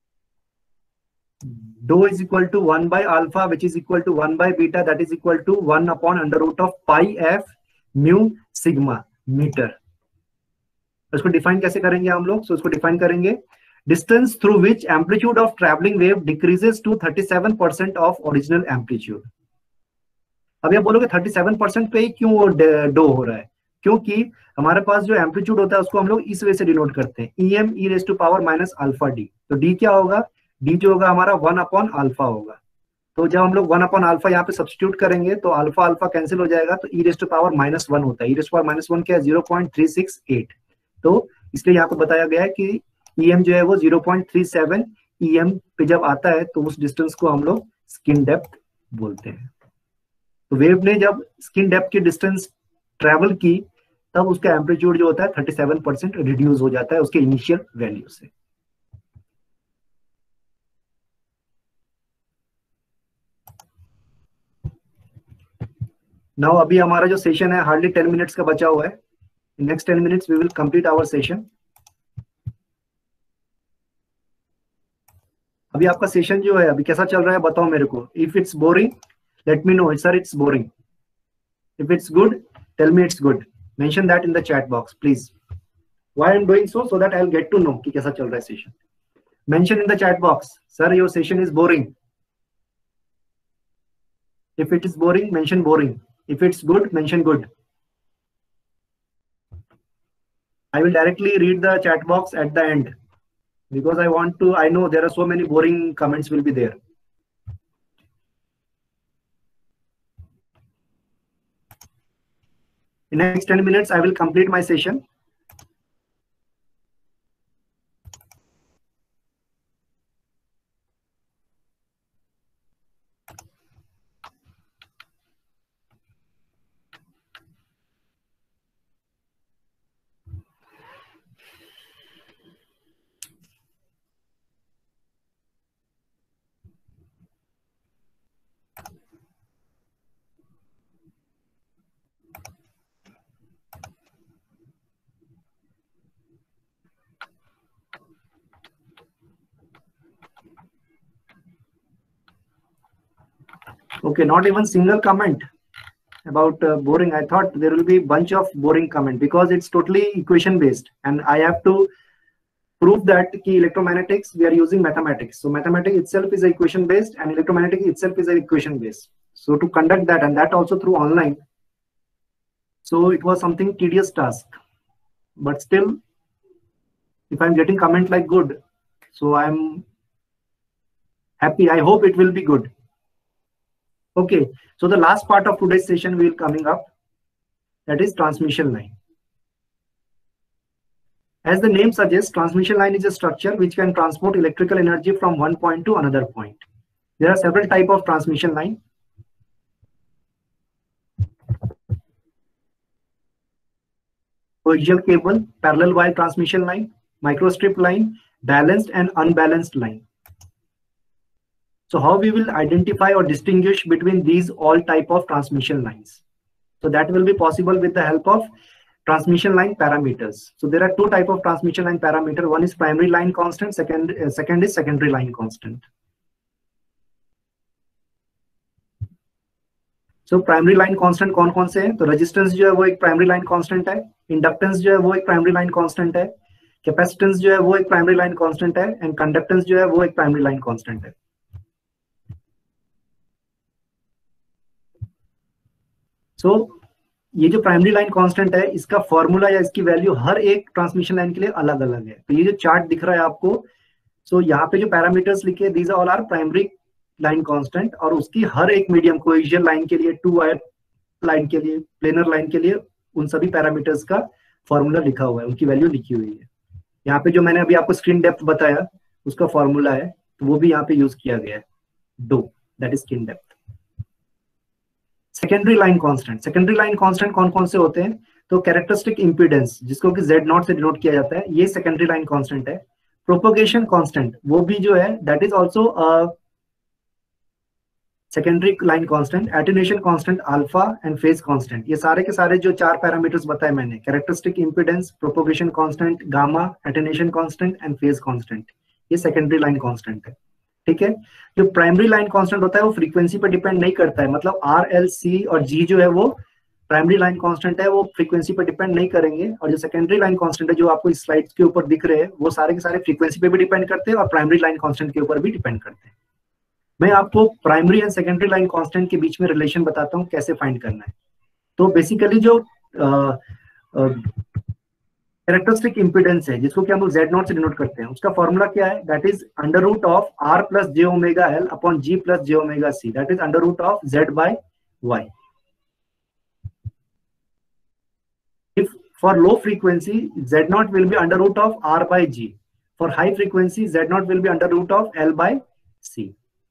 dou is equal to 1 by alpha which is equal to 1 by beta that is equal to 1 upon under root of pi f mu sigma meter। इसको डिफाइन कैसे करेंगे हम लोग, इसको डिफाइन करेंगे distance through which amplitude of travelling wave decreases to 37% of original amplitude. अब ये बोलोगे 37% पे ही क्यों वो डो हो रहा है, क्योंकि हमारे पास जो एम्पलीट्यूड होता है उसको हम लोग इस वे से डिनोट करते हैं, em e raised to power minus alpha d। तो d क्या होगा, d जो होगा हमारा 1 अपॉन अल्फा होगा। तो जब हम लोग 1 अपॉन अल्फा यहाँ पे सब्स्टिट्यूट करेंगे तो अल्फा अल्फा कैंसिल हो जाएगा, तो e raised to power -1 होता है। e raised to power -1 क्या है, 0.368। तो इसलिए यहाँ पे बताया गया है कि em जो है वो 0.37 em पे जब आता है तो उस डिस्टेंस को हम लोग स्किन डेप्थ बोलते हैं। तो वेव ने जब स्किन डेप्थ की डिस्टेंस ट्रेवल की तब उसका एम्पलीट्यूड जो होता है 37% रिड्यूस हो जाता है उसके इनिशियल वैल्यू से। नाउ अभी हमारा जो सेशन है हार्डली 10 मिनट्स का बचा हुआ है। Next 10 minutes we will complete our session. अभी आपका सेशन जो है अभी कैसा चल रहा है बताओ मेरे को। If it's boring let me know, sir it's boring. If it's good tell me it's good, mention that in the chat box please. Why I am doing so that I will get to know कि कैसा चल रहा है session. Mention in the chat box, sir your session is boring. If it is boring mention boring, if it's good mention good। I will directly read the chat box at the end because I know there are so many boring comments will be there। In next 10 minutes I will complete my session। Okay, not even single comment about boring, I thought there will be bunch of boring comment because it's totally equation based and I have to prove that ki electromagnetics we are using mathematics. So mathematics itself is equation based and electromagnetics itself is equation based. So to conduct that, and that also through online, so it was something tedious task. But still, if I'm getting comment like good, so I'm happy. I hope it will be good. Okay, so the last part of today's session will coming up, that is transmission line. As the name suggests, transmission line is a structure which can transport electrical energy from one point to another point. There are several types of transmission line. Coaxial cable, parallel wire transmission line, microstrip line, balanced and unbalanced line. So how we will identify or distinguish between these all type of transmission lines? So that will be possible with the help of transmission line parameters. So there are two type of transmission line parameter. One is primary line constant, second is secondary line constant. So primary line constant कौन कौन से हैं? तो resistance जो है वो एक primary line constant है, इंडक्टेंस जो है वो एक प्राइमरी लाइन कांस्टेंट है, कैपेसिटेंस जो है वो एक प्राइमरी लाइन कांस्टेंट है, एंड कंडक्टेंस जो है वो एक प्राइमरी लाइन कांस्टेंट है. सो ये जो प्राइमरी लाइन कांस्टेंट है, इसका फॉर्मूला या इसकी वैल्यू हर एक ट्रांसमिशन लाइन के लिए अलग अलग है. तो ये जो चार्ट दिख रहा है आपको, सो यहाँ पे जो पैरामीटर्स लिखे, these all are primary line constant, और उसकी हर एक मीडियम कोएक्सियल लाइन के लिए, टू वायर लाइन के लिए, प्लेनर लाइन के लिए, उन सभी पैरामीटर्स का फॉर्मूला लिखा हुआ है, उनकी वैल्यू लिखी हुई है. यहाँ पे जो मैंने अभी आपको स्क्रीन डेप्थ बताया उसका फॉर्मूला है, तो वो भी यहाँ पे यूज किया गया है, डो, that is screen depth. Secondary line constant, secondary line constant कौन कौन से होते हैं? तो कैरेक्टरिस्टिक इंपीडेंस, जिसको कि Z0 से डिनोट किया जाता है, ये सेकेंडरी लाइन कांस्टेंट है. प्रोपोगेशन कांस्टेंट, वो भी जो है that is also secondary line constant. Attenuation constant, alpha and phase constant, ये सारे के सारे जो चार पैरामीटर्स बताए मैंने, characteristic impedance, propagation constant, gamma, attenuation constant and phase constant, ये सेकेंडरी लाइन कांस्टेंट है. ठीक है. जो प्राइमरी लाइन कांस्टेंट होता है वो फ्रीक्वेंसी पर डिपेंड नहीं करता है, मतलब R, L, C और G जो है वो प्राइमरी लाइन कांस्टेंट है, वो फ्रीक्वेंसी पर डिपेंड नहीं करेंगे. और जो सेकेंडरी लाइन कांस्टेंट है जो आपको इस स्लाइड्स के ऊपर दिख रहे हैं, वो सारे के सारे फ्रीक्वेंसी पे भी डिपेंड करते हैं और प्राइमरी लाइन कांस्टेंट के ऊपर भी डिपेंड करते हैं. मैं आपको primary and secondary line constant के बीच में रिलेशन बताता हूँ कैसे फाइंड करना है. तो बेसिकली जो कैरेक्टरिस्टिक इंपीडेंस है, जिसको कि हम लोग Z0 से डिनोट करते हैं, उसका फॉर्मूला क्या है? That is under root of R plus J omega L upon G plus J omega C, that is under root of Z by Y. If for low frequency, Z0 will be under root of R by G. For high frequency, Z0 will be under root of L by C.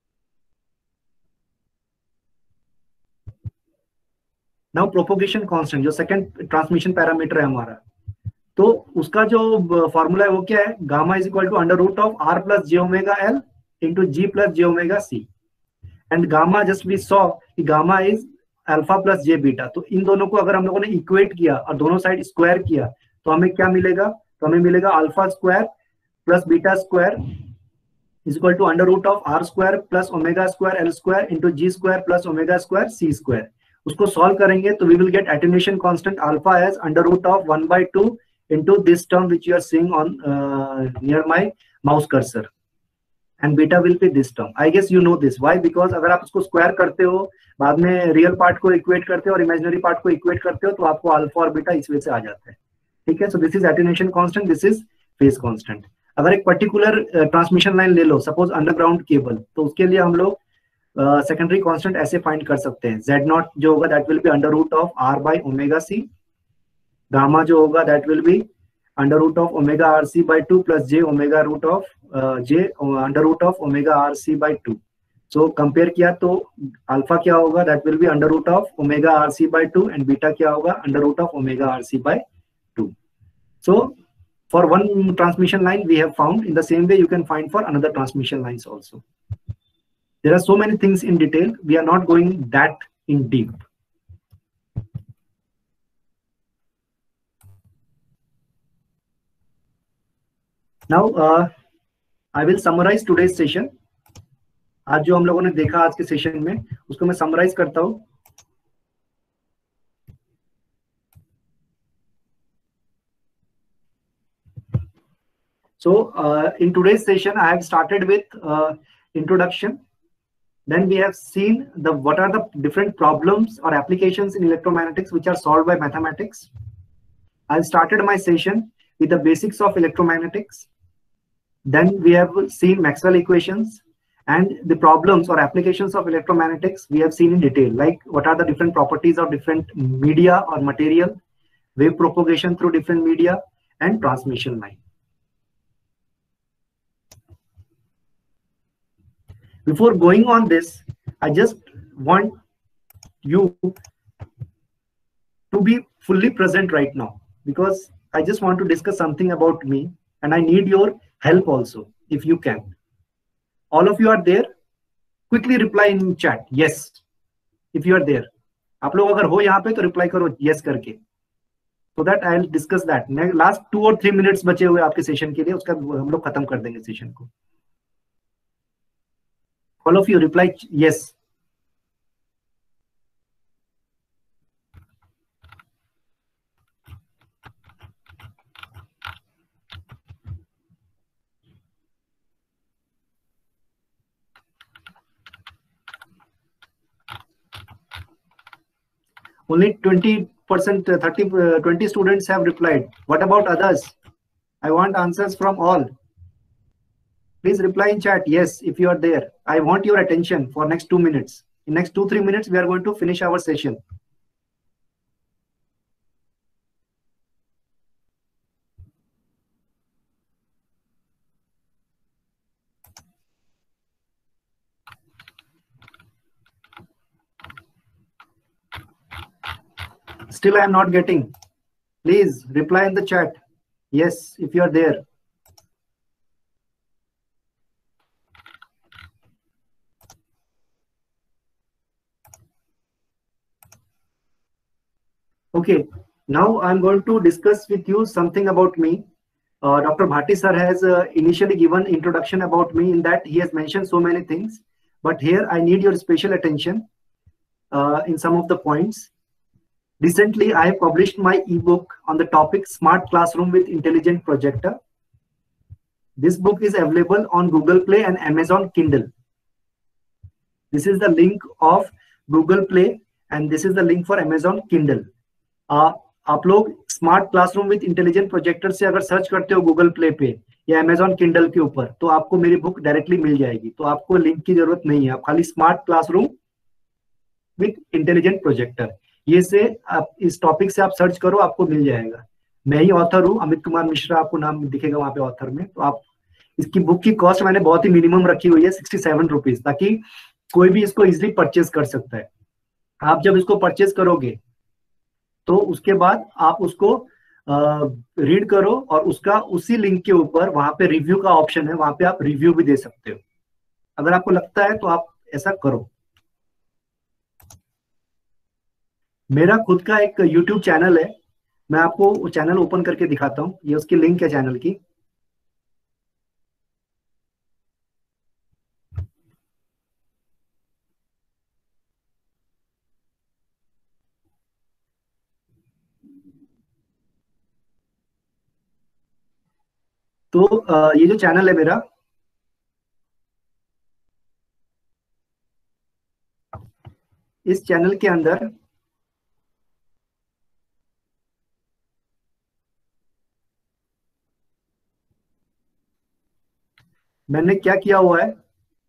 Now propagation constant, जो second transmission parameter है हमारा, तो उसका जो formula है वो क्या है? Gamma is equal to under root of R plus J omega L into G plus J omega C. And gamma, just we saw कि gamma is alpha plus J beta. तो इन दोनों को अगर हम लोगों ने इक्वेट किया और दोनों साइड स्क्वायर किया तो हमें क्या मिलेगा? तो हमें मिलेगा alpha square plus beta square is equal to under root of R square plus omega square L square into G square plus omega square C square. उसको सॉल्व करेंगे तो we will get attenuation constant alpha as under root of 1/2 into this term which you are seeing on near my mouse cursor, and beta will be this term. I guess you know this. Why? Because अगर आप उसको square करते हो, बाद में real part को equate करते हो और इमेजिनरी पार्ट को इक्वेट करते हो, तो आपको अल्फा और बीटा इस वजह से आ जाता है. ठीक है. So this is attenuation constant, this is phase constant. अगर एक पर्टिकुलर ट्रांसमिशन लाइन ले लो, सपोज अंडरग्राउंड केबल, तो उसके लिए हम लोग सेकेंडरी कांस्टेंट ऐसे फाइंड कर सकते हैं. Z0 जो होगा that will be under root of R by omega C. Gamma जो होगा that will be under root of omega RC by 2 plus J omega root of J under root of omega RC by 2. So compare किया तो alpha क्या होगा? That will be under root of omega RC by 2 and beta क्या होगा? Under root of omega RC by 2. So for one transmission line we have found, in the same way you can find for another transmission lines also. There are so many things in detail. We are not going that in deep. Now, I will summarize today's session. आज जो हम लोगों ने देखा आज के session में, उसको मैं समराइज करता हूँ. So in today's session, I have started with introduction. Then we have seen what are the different problems or applications in electromagnetics which are solved by mathematics. I started my session with the basics of electromagnetics. Then we have seen Maxwell equations and the problems or applications of electromagnetics we have seen in detail, like what are the different properties of different media or material, wave propagation through different media, and transmission line. Before going on this, I just want you to be fully present right now, because I just want to discuss something about me and I need your help also, if you can. All of you are there? Quickly reply in chat, yes, if you are there. आप लोग अगर हो यहाँ पे तो reply करो yes करके, so that I will discuss that. Last 2 or 3 minutes बचे हुए आपके सेशन के लिए, उसका हम लोग खत्म कर देंगे सेशन को. All of you reply yes. Only 20%, 20 students have replied. What about others? I want answers from all. Please reply in chat yes if you are there. I want your attention for next 2 minutes. In next 2-3 minutes, we are going to finish our session. Still I am not getting. Please reply in the chat yes if you are there. Okay, now I'm going to discuss with you something about me. Dr. Bhati sir has initially given introduction about me, in that he has mentioned so many things, but here I need your special attention in some of the points. Recently, I have published my ebook on the topic Smart Classroom with Intelligent Projector. This book is available on Google Play and Amazon Kindle. This is the link of Google Play and this is the link for Amazon Kindle. आप लोग smart classroom with intelligent projector से अगर search करते हो Google play पे या Amazon Kindle के ऊपर, तो आपको मेरी बुक डायरेक्टली मिल जाएगी. तो आपको लिंक की जरूरत नहीं है, आप खाली smart classroom with intelligent projector ये से आप इस टॉपिक से आप सर्च करो, आपको मिल जाएगा. मैं ही ऑथर हूँ, अमित कुमार मिश्रा आपको नाम दिखेगा वहां पे ऑथर में. तो आप इसकी बुक की कॉस्ट मैंने बहुत ही मिनिमम रखी हुई है 67 रुपीज, ताकि कोई भी इसको इजिली परचेज कर सकता है. आप जब इसको परचेज करोगे तो उसके बाद आप उसको रीड करो और उसका उसी लिंक के ऊपर वहां पे रिव्यू का ऑप्शन है, वहां पे आप रिव्यू भी दे सकते हो. अगर आपको लगता है तो आप ऐसा करो. मेरा खुद का एक YouTube चैनल है, मैं आपको वो चैनल ओपन करके दिखाता हूँ. ये उसकी लिंक है चैनल की. तो ये जो चैनल है मेरा, इस चैनल के अंदर मैंने क्या किया हुआ है,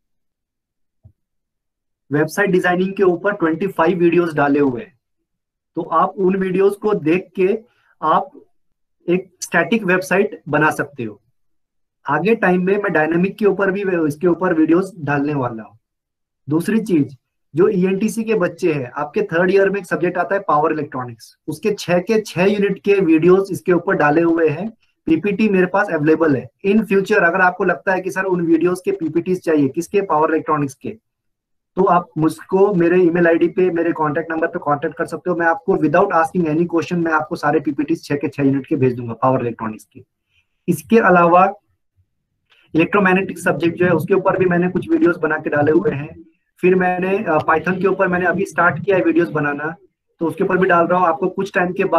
वेबसाइट डिजाइनिंग के ऊपर 25 वीडियोस डाले हुए हैं. तो आप उन वीडियोस को देख के आप एक स्टैटिक वेबसाइट बना सकते हो. आगे टाइम में मैं डायनामिक के ऊपर भी इसके ऊपर वीडियोस डालने वाला हूँ. दूसरी चीज, जो ईएनटीसी के बच्चे हैं, आपके 3rd ईयर में एक सब्जेक्ट आता है पावर इलेक्ट्रॉनिक्स, उसके 6 के 6 यूनिट के वीडियोस इसके ऊपर डाले हुए हैं. पीपीटी मेरे पास अवेलेबल है. इन फ्यूचर अगर आपको लगता है कि सर उन वीडियोस के पीपीटीज चाहिए, किसके, पावर इलेक्ट्रॉनिक्स के, तो आप मुझको मेरे ईमेल आईडी पे, मेरे कॉन्टैक्ट नंबर पे कॉन्टैक्ट कर सकते हो. मैं आपको विदाउट आस्किंग एनी क्वेश्चन मैं आपको सारे पीपीटीज 6 के 6 यूनिट के भेज दूंगा पावर इलेक्ट्रॉनिक्स के. इसके अलावा इलेक्ट्रोमैग्नेटिक सब्जेक्ट जो है उसके ऊपर भी मैंने कुछ वीडियोस बना के डाले हुए हैं. फिर मैंने पाइथन के ऊपर मैंने अभी स्टार्ट किया है वीडियोस बनाना, तो उसके ऊपर भी डाल रहा हूँ. आपको कुछ टाइम के बाद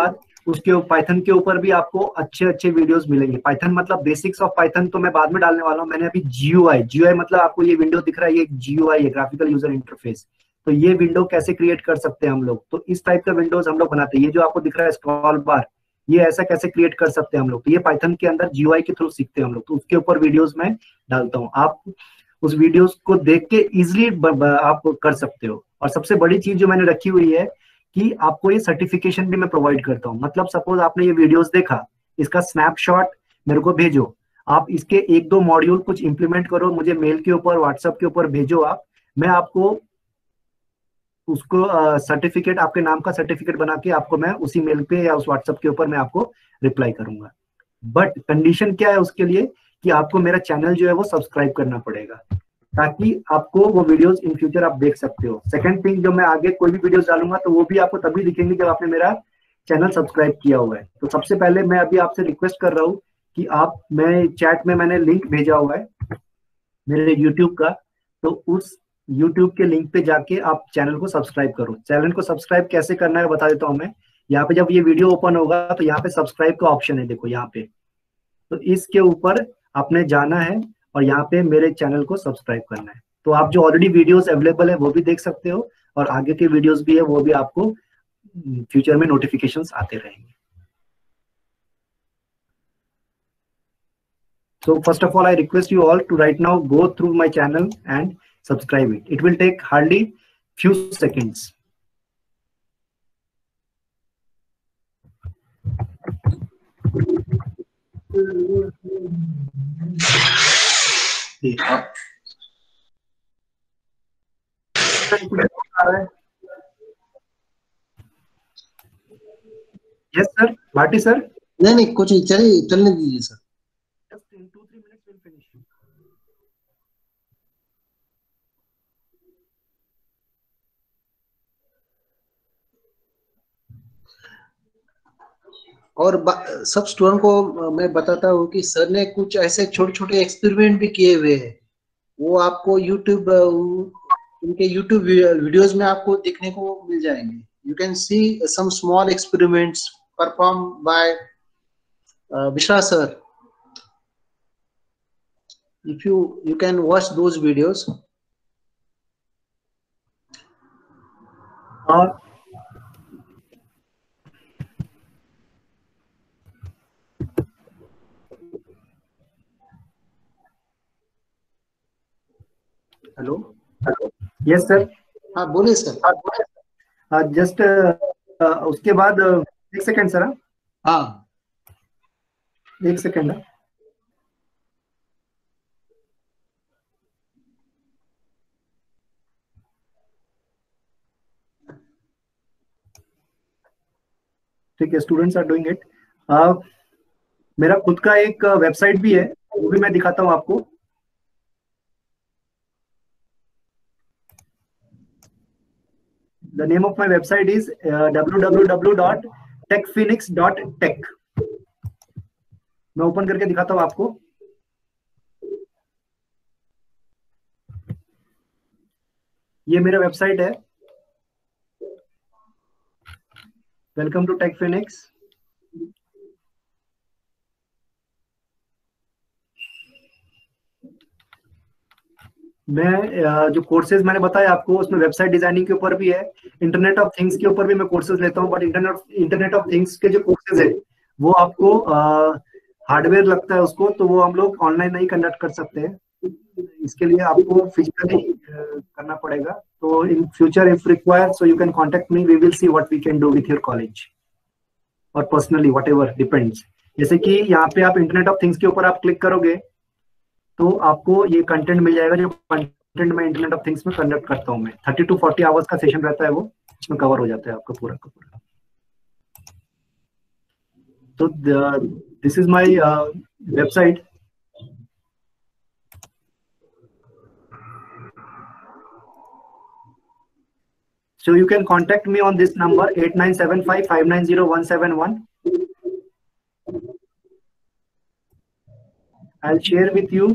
उसके पाइथन के ऊपर भी आपको अच्छे अच्छे वीडियोस मिलेंगे। पाइथन मतलब बेसिक्स ऑफ पाइथन तो मैं बाद में डालने वाला हूँ। मैंने अभी जीयूआई मतलब आपको ये विंडो दिख रहा है, ये जीयूआई है, ग्राफिकल यूजर इंटरफेस। तो ये विंडो कैसे क्रिएट कर सकते हैं हम लोग, तो इस टाइप का विंडोज हम लोग बनाते हैं। ये जो आपको दिख रहा है स्क्रॉल बार, ये ऐसा कैसे क्रिएट कर सकते हैं हम लोग, तो ये पाइथन के अंदर जीयूआई के थ्रू सीखते हैं हम लोग। तो उसके ऊपर वीडियोस मैं डालता हूँ, आप उस वीडियोस को देख के इजिली आप कर सकते हो। और सबसे बड़ी चीज जो मैंने रखी हुई है कि आपको ये सर्टिफिकेशन भी मैं प्रोवाइड करता हूँ। मतलब सपोज आपने ये वीडियोस देखा, इसका स्नैपशॉट मेरे को भेजो, आप इसके एक दो मॉड्यूल कुछ इंप्लीमेंट करो, मुझे मेल के ऊपर व्हाट्सएप के ऊपर भेजो आप, मैं आपको उसको सर्टिफिकेट, आपके नाम का सर्टिफिकेट बना के आपको मैं उसी मेल पे या उस व्हाट्सएप के ऊपर मैं आपको रिप्लाई करूंगा। बट कंडीशन क्या है उसके लिए कि आपको मेरा चैनल जो है वो सब्सक्राइब करना पड़ेगा, ताकि आपको वो वीडियोस इन फ्यूचर आप देख सकते हो। सेकंड थिंग, जो मैं आगे कोई भी वीडियोस डालूंगा तो वो भी आपको तभी दिखेंगे जब आपने मेरा चैनल सब्सक्राइब किया हुआ है। तो सबसे पहले मैं अभी आपसे रिक्वेस्ट कर रहा हूँ कि आप, मैं चैट में मैंने लिंक भेजा हुआ है मेरे यूट्यूब का, तो उस यूट्यूब के लिंक पे जाके आप चैनल को सब्सक्राइब करो। चैनल को सब्सक्राइब कैसे करना है बता देता हूँ मैं। यहाँ पे जब ये वीडियो ओपन होगा तो यहाँ पे सब्सक्राइब का ऑप्शन है, देखो यहाँ पे, तो इसके ऊपर आपने जाना है और यहाँ पे मेरे चैनल को सब्सक्राइब करना है। तो आप जो ऑलरेडी वीडियोस अवेलेबल है वो भी देख सकते हो, और आगे के वीडियोस भी है वो भी आपको फ्यूचर में नोटिफिकेशंस आते रहेंगे। So first of all, I request you all to right now go through my channel and subscribe it. It will take hardly few seconds. Yes sir, Bhatti sir. नहीं कुछ नहीं, चलिए चलने दीजिए sir. Just in 2-3 minutes we'll finish. और सब student को मैं बताता हूँ कि सर ने कुछ ऐसे छोटे छोटे एक्सपेरिमेंट भी किए हुए हैं, वो आपको यूट्यूब, उनके यूट्यूब वीडियोस में आपको देखने को मिल जाएंगे। You can see some small experiments perform by Vishwa sir. If you can watch those videos. Hello, yes sir. हाँ बोलिए सर। जस्ट उसके बाद एक सेकंड सर। हाँ एक सेकंड। ठीक है, स्टूडेंट्स आर डूइंग इट। मेरा खुद का एक वेबसाइट भी है, वो भी मैं दिखाता हूँ आपको। The name of my website is www.techphoenix.tech। मैं ओपन करके दिखाता हूँ आपको। ये मेरा वेबसाइट है। Welcome to Techfinix. मैं जो कोर्सेज मैंने बताया आपको, उसमें वेबसाइट डिजाइनिंग के ऊपर भी है, इंटरनेट ऑफ थिंग्स के ऊपर भी मैं कोर्सेज लेता हूँ। बट इंटरनेट ऑफ थिंग्स के जो कोर्सेज है वो आपको हार्डवेयर लगता है उसको, तो वो हम लोग ऑनलाइन नहीं कंडक्ट कर सकते हैं। इसके लिए आपको फिजिकली करना पड़ेगा। तो in future if required, so you can contact me, we will see what we can do with your college और पर्सनली, व्हाटएवर डिपेंड्स। जैसे कि यहाँ पे आप इंटरनेट ऑफ थिंग्स के ऊपर आप क्लिक करोगे तो आपको ये कंटेंट मिल जाएगा, जो कंटेंट मैं इंटरनेट ऑफ थिंग्स में कंडक्ट करता हूँ मैं। 30 to 40 आवर्स का सेशन रहता है, वो इसमें कवर हो जाता है आपका पूरा का पूरा। तो this is my website. So you can contact me on this number 8975590171. I'll share with you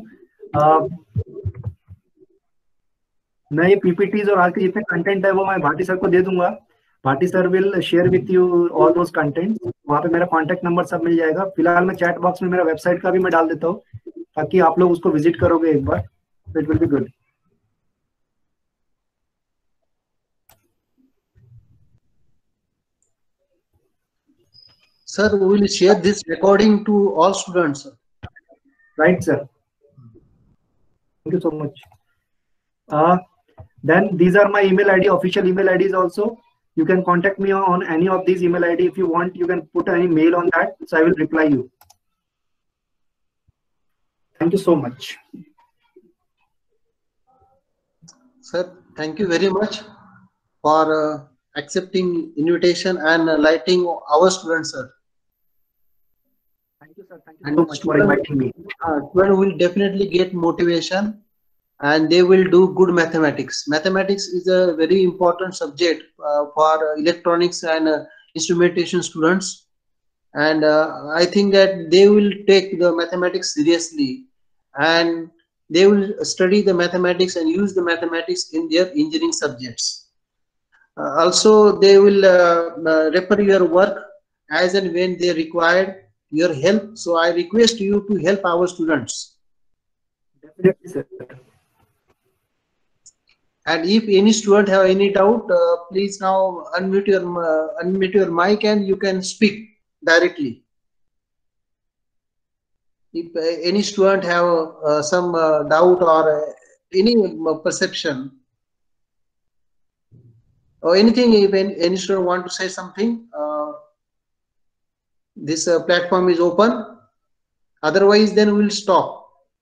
मैं ये PPTs और आज के जितने कंटेंट है वो मैं भाटी सर को दे दूंगा। Bhati sir will share with you all those contents. वहाँ पे मेरा contact number सब मिल जाएगा. फिलहाल मैं chat box में मेरा website का भी मैं डाल देता हूँ ताकि आप लोग उसको visit करोगे एक बार. It will be good. Sir, we will share this recording to all students. Right, sir. Thank you so much. Then these are my email ID, official email IDs also. You can contact me on any of these email ID if you want. You can put any mail on that, so I will reply you. Thank you so much. Sir, thank you very much for accepting invitation and lighting our students, sir. Thank you, sir. Thank you so much for inviting me. Students will definitely get motivation and they will do good mathematics. Mathematics is a very important subject for electronics and instrumentation students. And I think that they will take the mathematics seriously and they will study the mathematics and use the mathematics in their engineering subjects. Also, they will refer your work as and when they require your help. So I request you to help our students. Definitely, sir. And if any student have any doubt, please now unmute your mic and you can speak directly. If any student have some doubt or any perception or anything, if any student want to say something, this platform is open. Otherwise, then we'll stop.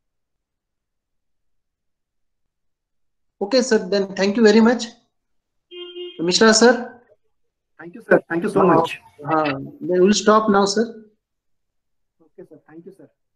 Okay, sir. Then thank you very much, Mishra sir. Thank you, sir. Thank you so much. Then we'll stop now, sir. Okay, sir. Thank you, sir.